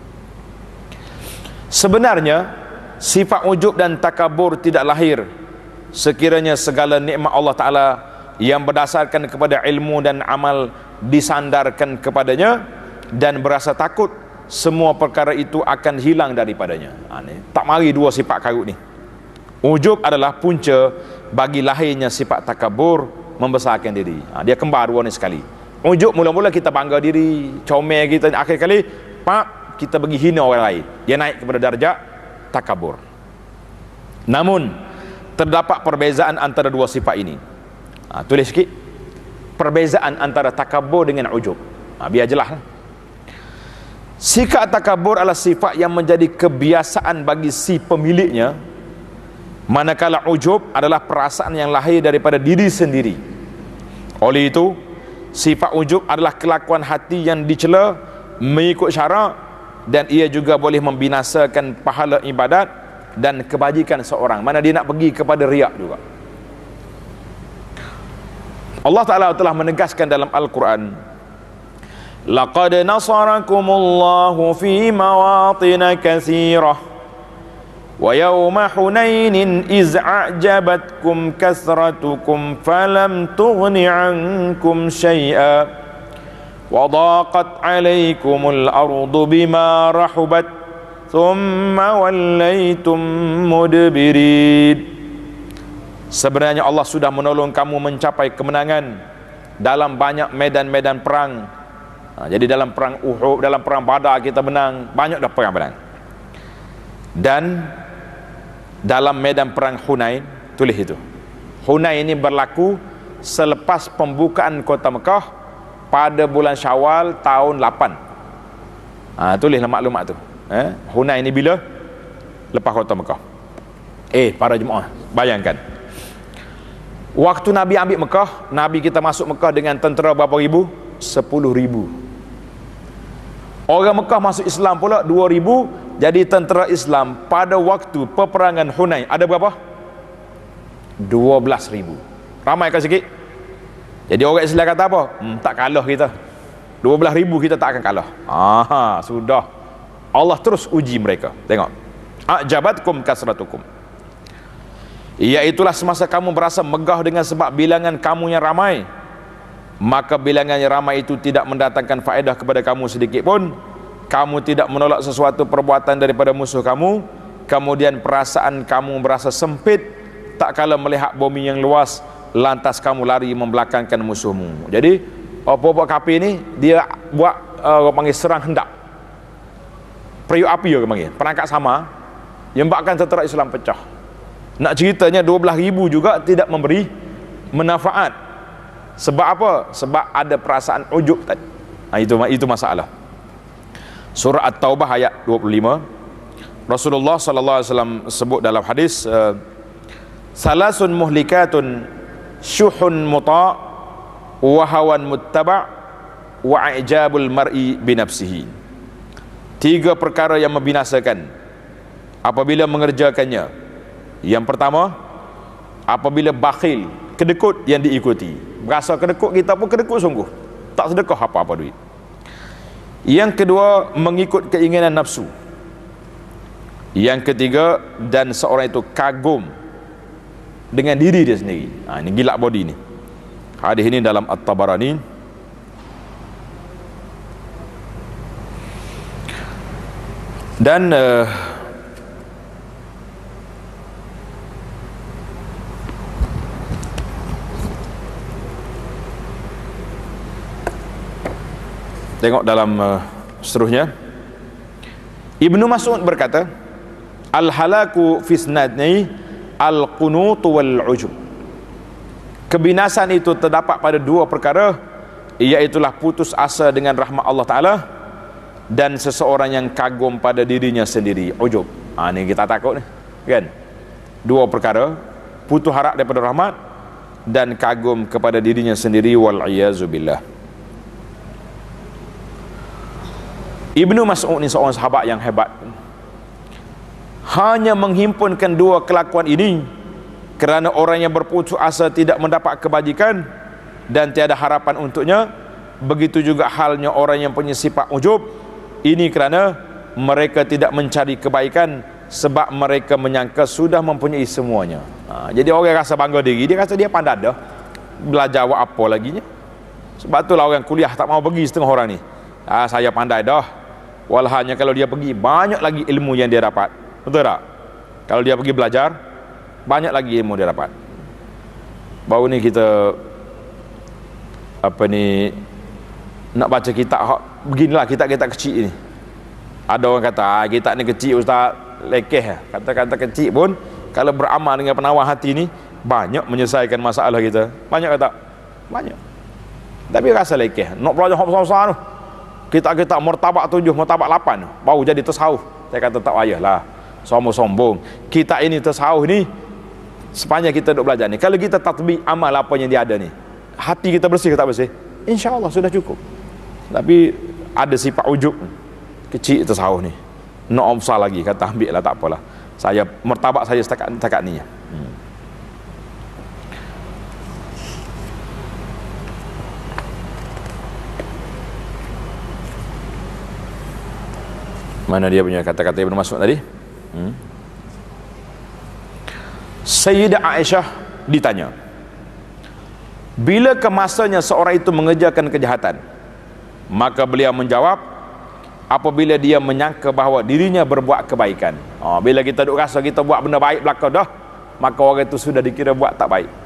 Sebenarnya sifat ujub dan takabur tidak lahir sekiranya segala nikmat Allah Ta'ala yang berdasarkan kepada ilmu dan amal disandarkan kepadanya, dan berasa takut semua perkara itu akan hilang daripadanya. Tak mari dua sifat karut ni. Ujub adalah punca bagi lahirnya sifat takabur, membesarkan diri. Dia kembar dua ni sekali. Ujub mula-mula kita bangga diri, comel kita, akhir kali kita bagi hina orang lain, dia naik kepada darjat takabur. Namun terdapat perbezaan antara dua sifat ini. Tulis sikit perbezaan antara takabur dengan ujub. Biar jelas. Sikap takabur adalah sifat yang menjadi kebiasaan bagi si pemiliknya, manakala ujub adalah perasaan yang lahir daripada diri sendiri. Oleh itu, sifat ujub adalah kelakuan hati yang dicela mengikut syarak, dan ia juga boleh membinasakan pahala ibadat dan kebajikan seorang. Mana dia nak pergi kepada riak juga. Allah Ta'ala telah menegaskan dalam Al-Quran, laqad nasarakumullahu fi mawatin katsirah wa yawma hunainin iz a'jabatkum kasratukum falam tughni ankum syai'a wa daqat alaikumul ardu bima rahubat thumma wallaytum mudbirin. Sebenarnya Allah sudah menolong kamu mencapai kemenangan dalam banyak medan-medan perang. Jadi dalam perang Uhud, dalam perang Badar kita menang, banyak dah perang menang. Dan dalam medan perang Hunain, tulis itu. Hunain ini berlaku selepas pembukaan kota Mekah pada bulan Syawal tahun 8. Tulislah maklumat tu. Hunain ini bila? Lepas kota Mekah. Para jemaah, bayangkan. Waktu Nabi ambil Mekah, Nabi kita masuk Mekah dengan tentera berapa ribu? 10,000. Orang Mekah masuk Islam pula 2,000. Jadi tentera Islam pada waktu peperangan Hunain ada berapa? 12,000. Ramai kan sikit? Jadi orang Islam kata apa? Tak kalah kita. 12,000 kita tak akan kalah. Sudah. Allah terus uji mereka. Tengok. A'jabatkum kasratukum. Iaitulah semasa kamu berasa megah dengan sebab bilangan kamu yang ramai, maka bilangan yang ramai itu tidak mendatangkan faedah kepada kamu sedikit pun. kamu tidak menolak sesuatu perbuatan daripada musuh kamu, kemudian perasaan kamu merasa sempit tak kala melihat bumi yang luas, lantas kamu lari membelakangkan musuhmu. Jadi apa-apa kafir ni dia buat orang panggil serang hendak, periuk api orang panggil, perangkat sama yang bahkan tentera Islam pecah. Nak ceritanya 12,000 juga tidak memberi manfaat. Sebab apa? Sebab ada perasaan ujub tadi. Itu masalah. Surah At-Taubah ayat 25, Rasulullah sallallahu alaihi wasallam sebut dalam hadis, salasun muhlikatun syuhun muta' wa hawan muttaba' wa ijabul mar'i binafsihi. 3 perkara yang membinasakan apabila mengerjakannya. Yang pertama, apabila bakhil, kedekut yang diikuti. Berasa kedekut, kita pun kedekut sungguh, tak sedekah apa-apa duit. Yang kedua, mengikut keinginan nafsu. Yang ketiga, dan seorang itu kagum dengan diri dia sendiri. Ini gila body ni. Hadis ini dalam At-Tabarani. Dan tengok dalam seterusnya, Ibnu Mas'ud berkata, al-halaku fisnadni al-qunut wal-ujub. Kebinasan itu terdapat pada 2 perkara, iaitulah putus asa dengan rahmat Allah Ta'ala dan seseorang yang kagum pada dirinya sendiri, ujub. Ni kita takut ni, kan? 2 perkara, putus harap daripada rahmat dan kagum kepada dirinya sendiri, wal-iyazubillah. Ibnu Mas'ud ni seorang sahabat yang hebat, hanya menghimpunkan 2 kelakuan ini kerana orang yang berputus asa tidak mendapat kebajikan dan tiada harapan untuknya. Begitu juga halnya orang yang punya sifat ujub, ini kerana mereka tidak mencari kebaikan sebab mereka menyangka sudah mempunyai semuanya. Jadi orang rasa bangga diri, dia rasa dia pandai dah, belajar buat apa lagi nya. Sebab itulah orang kuliah tak mau pergi setengah orang ni. Saya pandai dah. Walhanya kalau dia pergi, banyak lagi ilmu yang dia dapat. Betul tak? Kalau dia pergi belajar, banyak lagi ilmu dia dapat. Baru ni kita nak baca kitab beginilah, kitab-kitab kecil ni. Ada orang kata kitab ni kecil ustaz, lekeh. Kata-kata kecil pun kalau beramal dengan penawar hati ni banyak menyelesaikan masalah kita. Banyak kata? Banyak. Tapi rasa lekeh. Nak belajar hak besar-besar tu, kita martabak 7, martabak 8 baru jadi tasawuf. Saya kata tak payahlah sombong-sombong. Kita ini tasawuf ni sepanjang kita duk belajar ni, kalau kita tatbik amal apa yang dia ada ni, hati kita bersih ke tak bersih, insya-Allah sudah cukup. Tapi ada sifat ujub kecil tasawuf ni, nak besar lagi, kata ambil lah, tak apalah, saya martabak saya setakat ni ya. Mana dia punya kata-kata Ibnu Mas'ud tadi? Sayyidah Aisyah ditanya, bila kemasanya seorang itu mengerjakan kejahatan, maka beliau menjawab, apabila dia menyangka bahawa dirinya berbuat kebaikan. Bila kita duk rasa kita buat benda baik belaka dah, maka orang itu sudah dikira buat tak baik.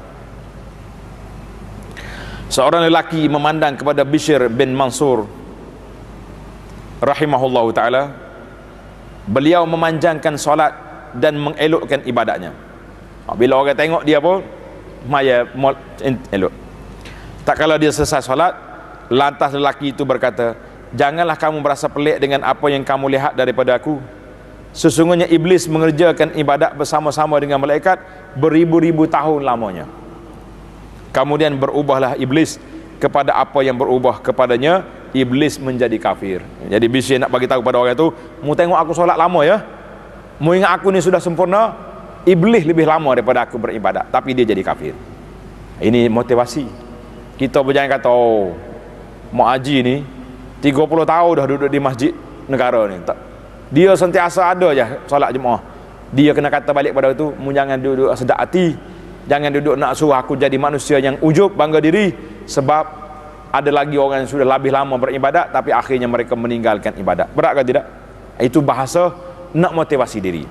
Seorang lelaki memandang kepada Bishr bin Mansur rahimahullahu ta'ala, beliau memanjangkan solat dan mengelokkan ibadatnya. Bila orang tengok dia pun maya elok. Tak kala dia selesai solat, lantas lelaki itu berkata, janganlah kamu berasa pelik dengan apa yang kamu lihat daripada aku. Sesungguhnya iblis mengerjakan ibadat bersama-sama dengan malaikat beribu-ribu tahun lamanya. Kemudian berubahlah iblis kepada apa yang berubah kepadanya, iblis menjadi kafir. Jadi Bishr nak bagi tahu pada orang itu, mu tengok aku solat lama ya, mu ingat aku ni sudah sempurna, iblis lebih lama daripada aku beribadat, tapi dia jadi kafir. Ini motivasi kita. Berjangan kata, oh mau haji ni 30 tahun dah duduk di masjid negara ni, tak, dia sentiasa ada je solat jemaah. Dia kena kata balik pada itu, mu jangan duduk sedap hati, jangan duduk nak suruh aku jadi manusia yang ujub, bangga diri. Sebab ada lagi orang yang sudah lebih lama beribadat tapi akhirnya mereka meninggalkan ibadat. Berat ke tidak? Itu bahasa nak motivasi diri.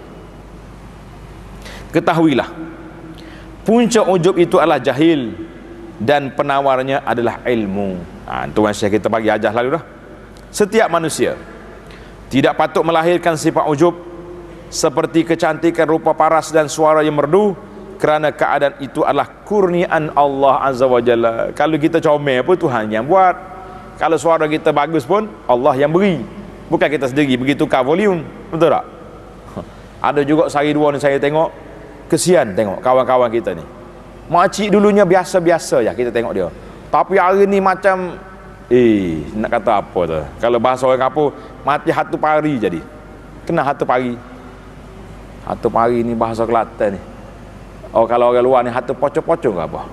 Ketahuilah, punca ujub itu adalah jahil dan penawarnya adalah ilmu. Itu yang saya kita bagi ajar lalu dah. Setiap manusia tidak patut melahirkan sifat ujub seperti kecantikan rupa paras dan suara yang merdu, kerana keadaan itu adalah kurniaan Allah Azza wa Jalla. Kalau kita comel pun Tuhan yang buat. Kalau suara kita bagus pun Allah yang beri, bukan kita sendiri begitu tukar volume. Betul tak? Ada juga sehari dua ni saya tengok, kesian tengok kawan-kawan kita ni. Makcik dulunya biasa-biasa ya kita tengok dia, tapi hari ni macam nak kata apa tu, kalau bahasa orang kapur, mati hatu pari jadi. Kena hatu pari. Hatu pari ni bahasa Kelantan ni. Oh, kalau orang luar ni hatu pocong-pocong ke apa?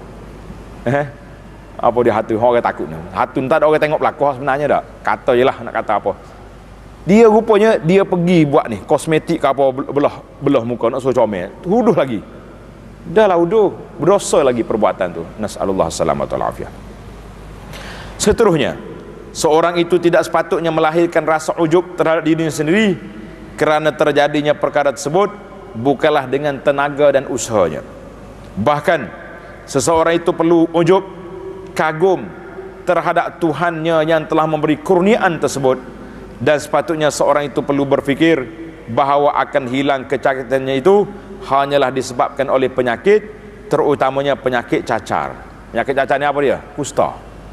Apa dia hatu? Orang takut ni. Hatu tak ada orang tengok belakang sebenarnya tak? Kata je lah nak kata apa. Dia rupanya dia pergi buat ni kosmetik ke apa, belah muka nak suruh comel. Huduh lagi. Dah lah huduh, berdosa lagi perbuatan tu. Nas'alullah salamatu wal afiyah. Seterusnya, seorang itu tidak sepatutnya melahirkan rasa ujub terhadap dirinya sendiri kerana terjadinya perkara tersebut bukanlah dengan tenaga dan usahanya. Bahkan seseorang itu perlu ujub, kagum terhadap Tuhannya yang telah memberi kurniaan tersebut, dan sepatutnya seorang itu perlu berfikir bahawa akan hilang kecantikannya itu hanyalah disebabkan oleh penyakit, terutamanya penyakit cacar. Penyakit cacar ni apa dia? Kusta.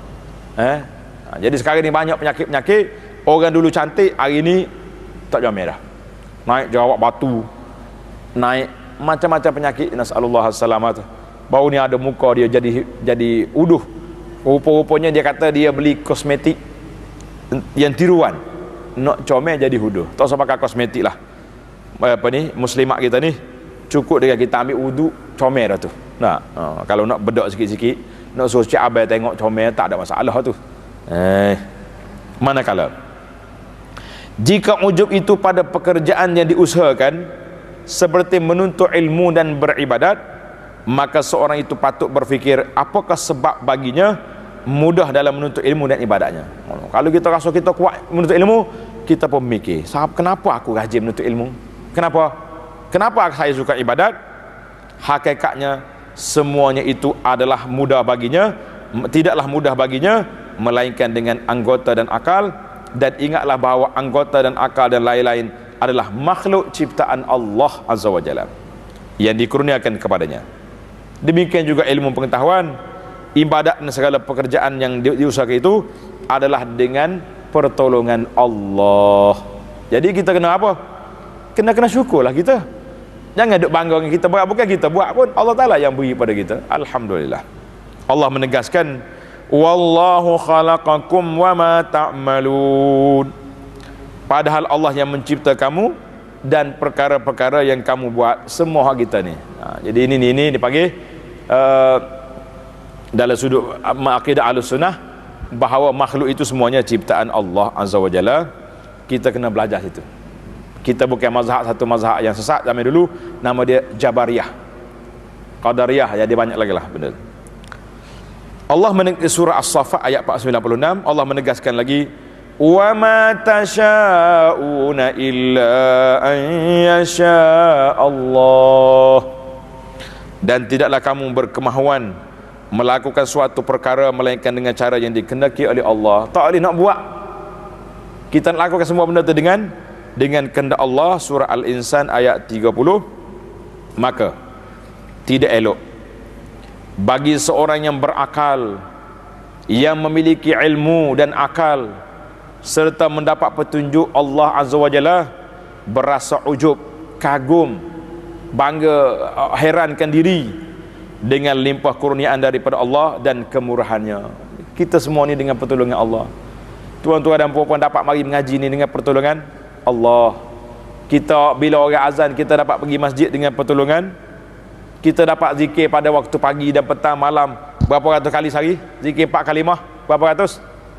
Jadi sekarang ni banyak penyakit-penyakit. Orang dulu cantik, hari ni tak jamil dah. Naik jerawat batu, naik macam-macam penyakit. Nasallallahu alaihi wasallam. Baru ni ada muka dia jadi uduh. Rupa-rupanya dia kata dia beli kosmetik yang tiruan, nak comel jadi huduh. Tak usah pakai kosmetik lah. Apa ni, muslimat kita ni cukup dengan kita ambil wudu comel dah tu. Nah, kalau nak bedak sikit-sikit, nak suruh Cik Abai tengok comel, tak ada masalah tu. Manakala jika ujub itu pada pekerjaan yang diusahakan seperti menuntut ilmu dan beribadat, maka seorang itu patut berfikir apakah sebab baginya mudah dalam menuntut ilmu dan ibadatnya. Kalau kita rasa kita kuat menuntut ilmu, kita pun mikir, kenapa aku rajin menuntut ilmu? Kenapa saya suka ibadat? Hakikatnya semuanya itu adalah mudah baginya, tidaklah mudah baginya melainkan dengan anggota dan akal. Dan ingatlah bahawa anggota dan akal dan lain-lain adalah makhluk ciptaan Allah Azza wa Jalla yang dikurniakan kepadanya. Demikian juga ilmu pengetahuan, ibadat dan segala pekerjaan yang diusahakan itu adalah dengan pertolongan Allah. Jadi kita kena apa? Kena syukurlah kita. Jangan duk bangga dengan kita buat, bukan kita buat pun, Allah Ta'ala yang beri pada kita. Alhamdulillah. Allah menegaskan, wallahu khalaqakum wa ma ta'malun. Padahal Allah yang mencipta kamu dan perkara-perkara yang kamu buat, semua hak kita ni. Jadi ini dipanggil dalam sudut akidah Ahlussunnah bahawa makhluk itu semuanya ciptaan Allah Azza wa Jalla. Kita kena belajar situ. Kita bukan satu mazhab yang sesat zaman dulu, nama dia Jabariyah, Qadariyah, jadi banyak lagi lah benda. Allah surah As-Saffat ayat 496, Allah menegaskan lagi, wa ma tasyauna illa an yasha Allah, dan tidaklah kamu berkemahuan melakukan suatu perkara melainkan dengan cara yang dikehendaki oleh Allah. Tak boleh nak buat, kita nak lakukan semua benda itu dengan kehendak Allah. Surah Al-Insan ayat 30. Maka tidak elok bagi seorang yang berakal, yang memiliki ilmu dan akal serta mendapat petunjuk Allah Azza wa Jalla, berasa ujub, kagum, bangga, herankan diri dengan limpah kurniaan daripada Allah dan kemurahannya. Kita semua ni dengan pertolongan Allah. Tuan-tuan dan puan-puan dapat mari mengaji ni dengan pertolongan Allah. Kita bila orang azan, kita dapat pergi masjid dengan pertolongan. Kita dapat zikir pada waktu pagi dan petang, malam, berapa ratus kali sehari? Zikir 4 kalimah, berapa ratus?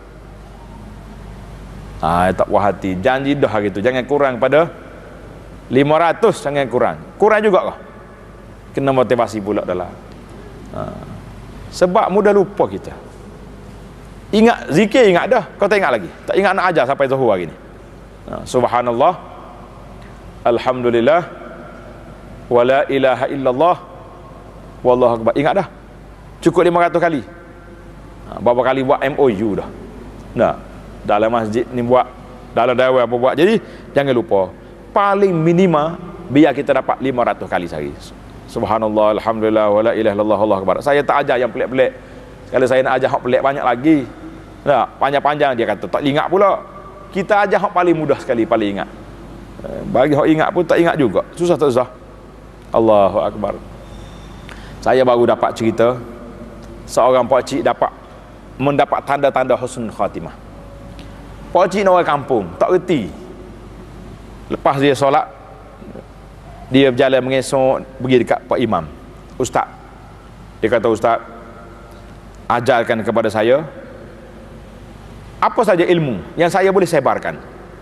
Tak puas hati, janji dah hari tu, jangan kurang pada 500, jangan kurang juga kah? Kena motivasi pula dalam. Sebab mudah lupa kita. Ingat zikir, ingat dah. Kau tak ingat lagi? Tak ingat nak ajar sampai zuhur hari ni. Subhanallah, alhamdulillah, wala ilaha illallah, wallahu akbar. Ingat dah? Cukup 500 kali. Berapa kali buat MOU dah? Nah, dalam masjid ni buat, dalam dakwah apa buat. Jadi jangan lupa, paling minima biar kita dapat 500 kali sehari. Subhanallah, alhamdulillah, wala ilaha illallah, wallahu akbar. Saya tak ajar yang pelik-pelik. Kalau saya nak ajar hak pelik banyak lagi. Nah, panjang-panjang dia kata tak ingat pula. Kita ajar hak paling mudah sekali, paling ingat. Bagi hak ingat pun tak ingat juga. Susah tak susah? Allahu akbar. Saya baru dapat cerita seorang pakcik mendapat tanda-tanda husnul khatimah. Pakcik ni orang kampung, tak reti. Lepas dia solat, dia berjalan mengesok pergi dekat Pak Imam, Ustaz. Dia kata, Ustaz, ajarkan kepada saya apa saja ilmu yang saya boleh sebarkan.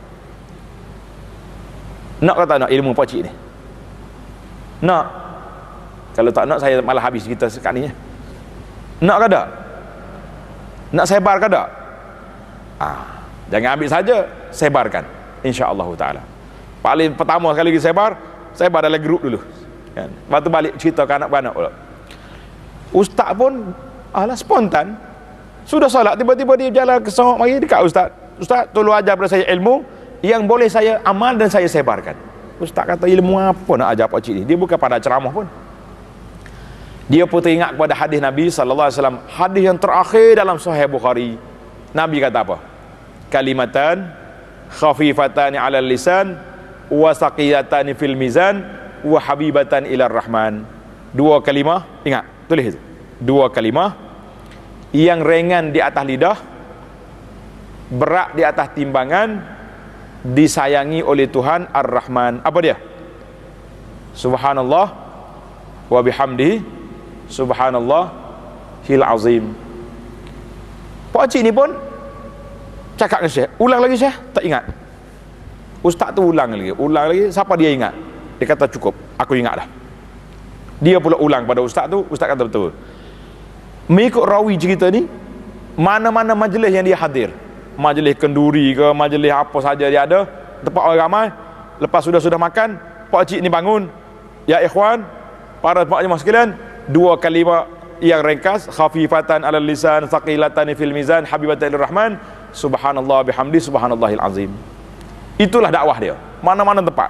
Nak kata nak ilmu pakcik ni? Nak. Kalau tak nak, saya malah habis kita sekarang ni. Nak ke tak? Nak sebar ke tak? Jangan ambil saja, sebarkan, insya-Allah taala. Paling pertama sekali sebar dalam grup dulu kan. Lepas tu balik cerita ke anak-anak pula. Ustaz pun spontan. Sudah solat, tiba-tiba dia jalan ke songok mari dekat Ustaz. Ustaz, tolong ajar pada saya ilmu yang boleh saya amal dan saya sebarkan. Ustaz kata, ilmu apa nak ajar pakcik ni? Dia bukan pada ceramah pun. Dia pun teringat kepada hadis Nabi sallallahu alaihi wasallam, hadis yang terakhir dalam Sahih Bukhari. Nabi kata apa? Kalimatan khafifatani 'alal lisan wa saqiyatani fil mizan wa habibatan ilar rahman. Dua kalimah, ingat, tulis itu. Dua kalimah yang ringan di atas lidah, berat di atas timbangan, disayangi oleh Tuhan Ar-Rahman. Apa dia? Subhanallah wa bihamdihi, subhanallah hil azim. Pakcik ni pun cakap dengan Syekh, ulang lagi Syekh, tak ingat. Ustaz tu ulang lagi, siapa dia ingat? Dia kata cukup, aku ingat dah. Dia pula ulang pada Ustaz tu, Ustaz kata betul. Mengikut rawi cerita ni, mana-mana majlis yang dia hadir, majlis kenduri ke, majlis apa saja dia ada, tempat orang ramai, lepas sudah makan, pakcik ni bangun, ya ikhwan, para jemaah sekalian, dua kalimah yang ringkas, khafifatan 'alal lisan, thaqilatan fil mizan, habibatan ilir rahman, subhanallah bihamdi, subhanallahil azim. Itulah dakwah dia, mana-mana tempat.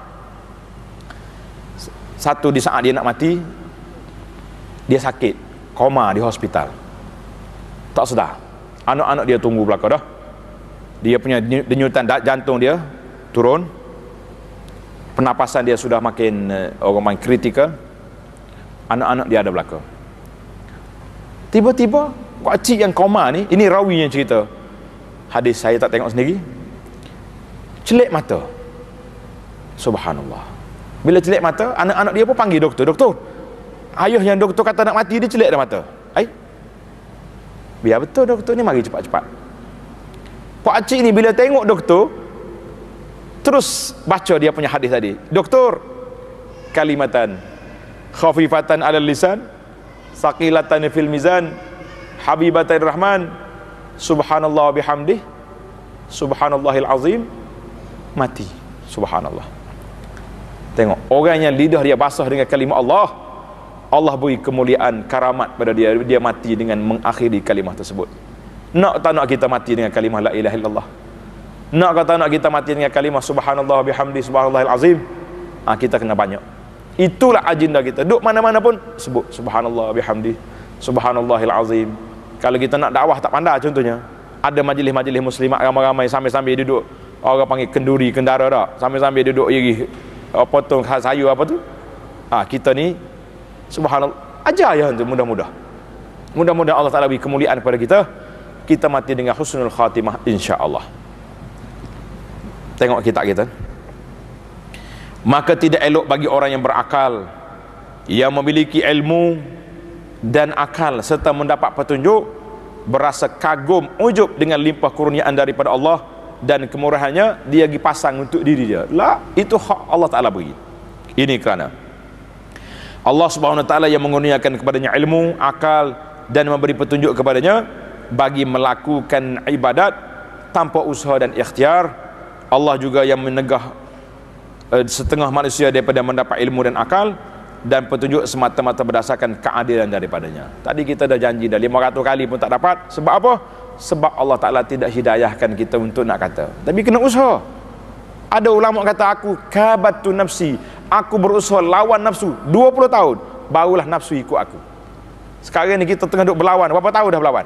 Satu di saat dia nak mati, dia sakit, koma di hospital, tak sedar. Anak-anak dia tunggu belakang dah. Dia punya denyutan jantung dia turun, penapasan dia sudah makin orang main kritikal. Anak-anak dia ada belakang. Tiba-tiba pakcik yang koma ni, ini rawi yang cerita, hadis saya tak tengok sendiri, celik mata. Subhanallah. Bila celik mata, anak-anak dia pun panggil doktor. Doktor, ayah yang doktor kata nak mati, dia celik dah mata. Biar betul doktor ni, mari cepat-cepat. Pakcik ni bila tengok doktor, terus baca dia punya hadis tadi. Doktor, kalimatan khafifatan 'alal lisan, saqilatan fil mizan, habibatan rahman, subhanallah bihamdih, subhanallahil azim. Mati. Subhanallah. Tengok, orang yang lidah dia basah dengan kalimah Allah, Allah beri kemuliaan, karamat pada dia. Dia mati dengan mengakhiri kalimah tersebut. Nak tak nak kita mati dengan kalimah la ilaha illallah? Nak kata nak kita mati dengan kalimah subhanallah bihamdi, subhanallahil azim? Kita kena banyak. Itulah agenda kita. Duk mana-mana pun sebut subhanallah bihamdi, subhanallahil azim. Kalau kita nak dakwah tak pandai, contohnya ada majlis-majlis muslimat ramai-ramai, sambil-sambil duduk, orang panggil kenduri, kendara tak, sambil-sambil duduk iri potong sayur apa tu, kita ni subhanallah, ajar ya tu, mudah-mudah Allah Ta'ala beri kemuliaan kepada kita, kita mati dengan husnul khatimah insya-Allah. Tengok kita. Maka tidak elok bagi orang yang berakal, yang memiliki ilmu dan akal serta mendapat petunjuk, berasa kagum, ujub dengan limpah kurniaan daripada Allah dan kemurahannya, dia pergi pasang untuk diri dia. Itu hak Allah Ta'ala beri. Ini kerana Allah Subhanahu Wa Ta'ala yang mengurniakan kepadanya ilmu, akal dan memberi petunjuk kepadanya, bagi melakukan ibadat tanpa usaha dan ikhtiar. Allah juga yang menegah setengah manusia daripada mendapat ilmu dan akal, dan petunjuk semata-mata berdasarkan keadilan daripadanya. Tadi kita dah janji dah 500 kali pun tak dapat. Sebab apa? Sebab Allah Ta'ala tidak hidayahkan kita untuk nak kata. Tapi kena usaha. Ada ulama kata, aku kabatu nafsi, aku berusaha lawan nafsu 20 tahun, barulah nafsu ikut aku. Sekarang ni kita tengah duduk berlawan. Berapa tahun dah berlawan?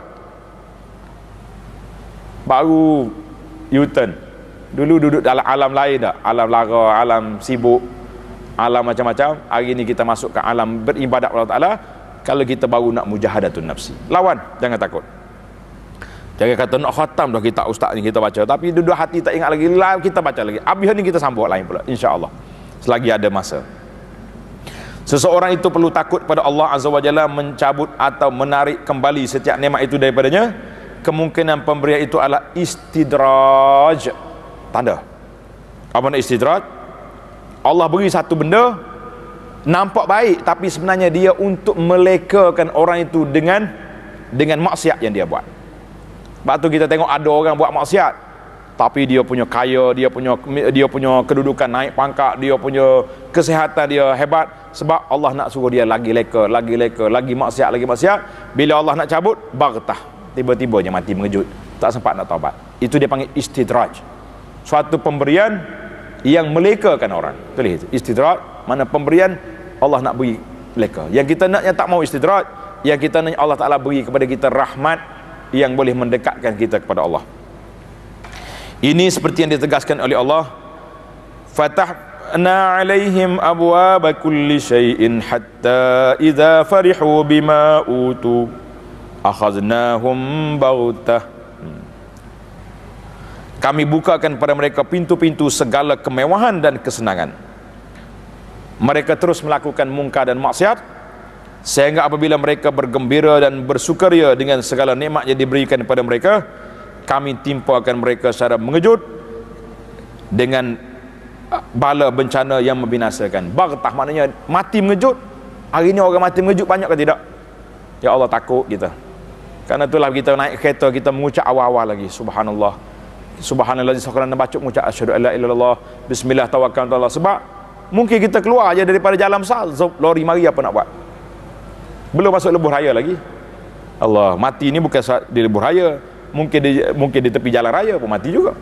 Baru U-turn. Dulu duduk dalam alam lain dah, alam lara, alam sibuk, alam macam-macam. Hari ni kita masuk ke alam beribadat Allah Ta'ala. Kalau kita baru nak mujahadatun nafsi, lawan, jangan takut. Jangan kata nak khatam dah kita ustaz ni kita baca, tapi duduk hati tak ingat lagi, kita baca lagi. Habis ni kita sambung lain pula, insya-Allah, selagi ada masa. Seseorang itu perlu takut pada Allah Azza wa Jalla mencabut atau menarik kembali setiap nikmat itu daripadanya. Kemungkinan pemberian itu adalah istidraj. Tanda apa nak istidraj? Allah beri satu benda nampak baik, tapi sebenarnya dia untuk melekakan orang itu dengan maksiat yang dia buat. Sebab tu kita tengok ada orang buat maksiat, tapi dia punya kaya, dia punya kedudukan naik pangkat, dia punya kesihatan dia hebat. Sebab Allah nak suruh dia lagi leka, lagi maksiat. Bila Allah nak cabut, baghtah, tiba-tiba je mati mengejut, tak sempat nak taubat. Itu dia panggil istidraj. Suatu pemberian yang melekakan orang. Tulis istidraj, mana pemberian Allah nak beri leka. Yang kita nak, yang tak mau istidraj, yang kita nak Allah Ta'ala beri kepada kita rahmat yang boleh mendekatkan kita kepada Allah. Ini seperti yang ditegaskan oleh Allah, fatahna alaihim abwaba kulli syai'in hatta idza farihu bima utu akhaznahum baghtah. Kami bukakan pada mereka pintu-pintu segala kemewahan dan kesenangan. Mereka terus melakukan mungkar dan maksiat, sehingga apabila mereka bergembira dan bersukaria dengan segala nikmat yang diberikan kepada mereka, kami timpakan mereka secara mengejut dengan bala bencana yang membinasakan. Baghtah maknanya mati mengejut. Hari ni orang mati mengejut banyak ke tidak? Ya Allah, takut kita. Karena itulah kita naik kereta, kita mengucap awal-awal lagi subhanallah, subhanallah, sekarang nak baca mengucap asyhadu alla ilaha illallah, bismillah tawakkaltu Allah. Sebab mungkin kita keluar aja daripada jalan besar, lori mari apa nak buat? Belum masuk lebuh raya lagi. Allah, mati ni bukan di lebuh raya, mungkin di tepi jalan raya pun mati juga.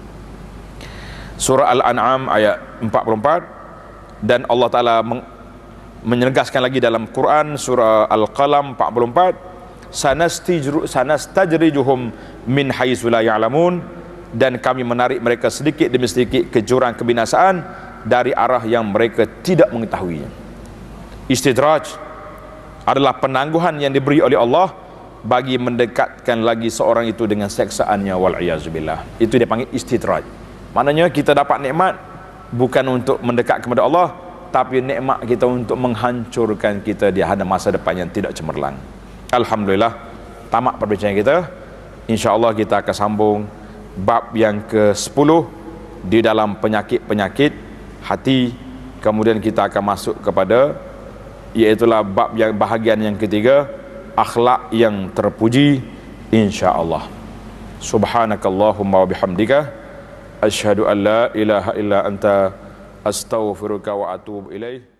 Surah Al-An'am ayat 44. Dan Allah Ta'ala menegaskan lagi dalam Quran surah Al-Qalam 44, sanastajrijuhum min haitsu la ya'lamun, dan kami menarik mereka sedikit demi sedikit ke jurang kebinasaan dari arah yang mereka tidak mengetahuinya. Istidraj adalah penangguhan yang diberi oleh Allah bagi mendekatkan lagi seorang itu dengan seksaannya, wal'iyazubillah. Itu dia panggil istidraj. Maknanya kita dapat nikmat bukan untuk mendekat kepada Allah, tapi nikmat kita untuk menghancurkan kita di hadapan masa depan yang tidak cemerlang. Alhamdulillah, tamat perbincangan kita. InsyaAllah kita akan sambung bab yang ke-10 di dalam penyakit-penyakit hati. Kemudian kita akan masuk kepada, iaitulah bab yang bahagian yang ketiga, akhlak yang terpuji, insya-Allah. Subhanakallahumma wa bihamdika asyhadu an la ilaha illa anta astaghfiruka wa atubu ilaih.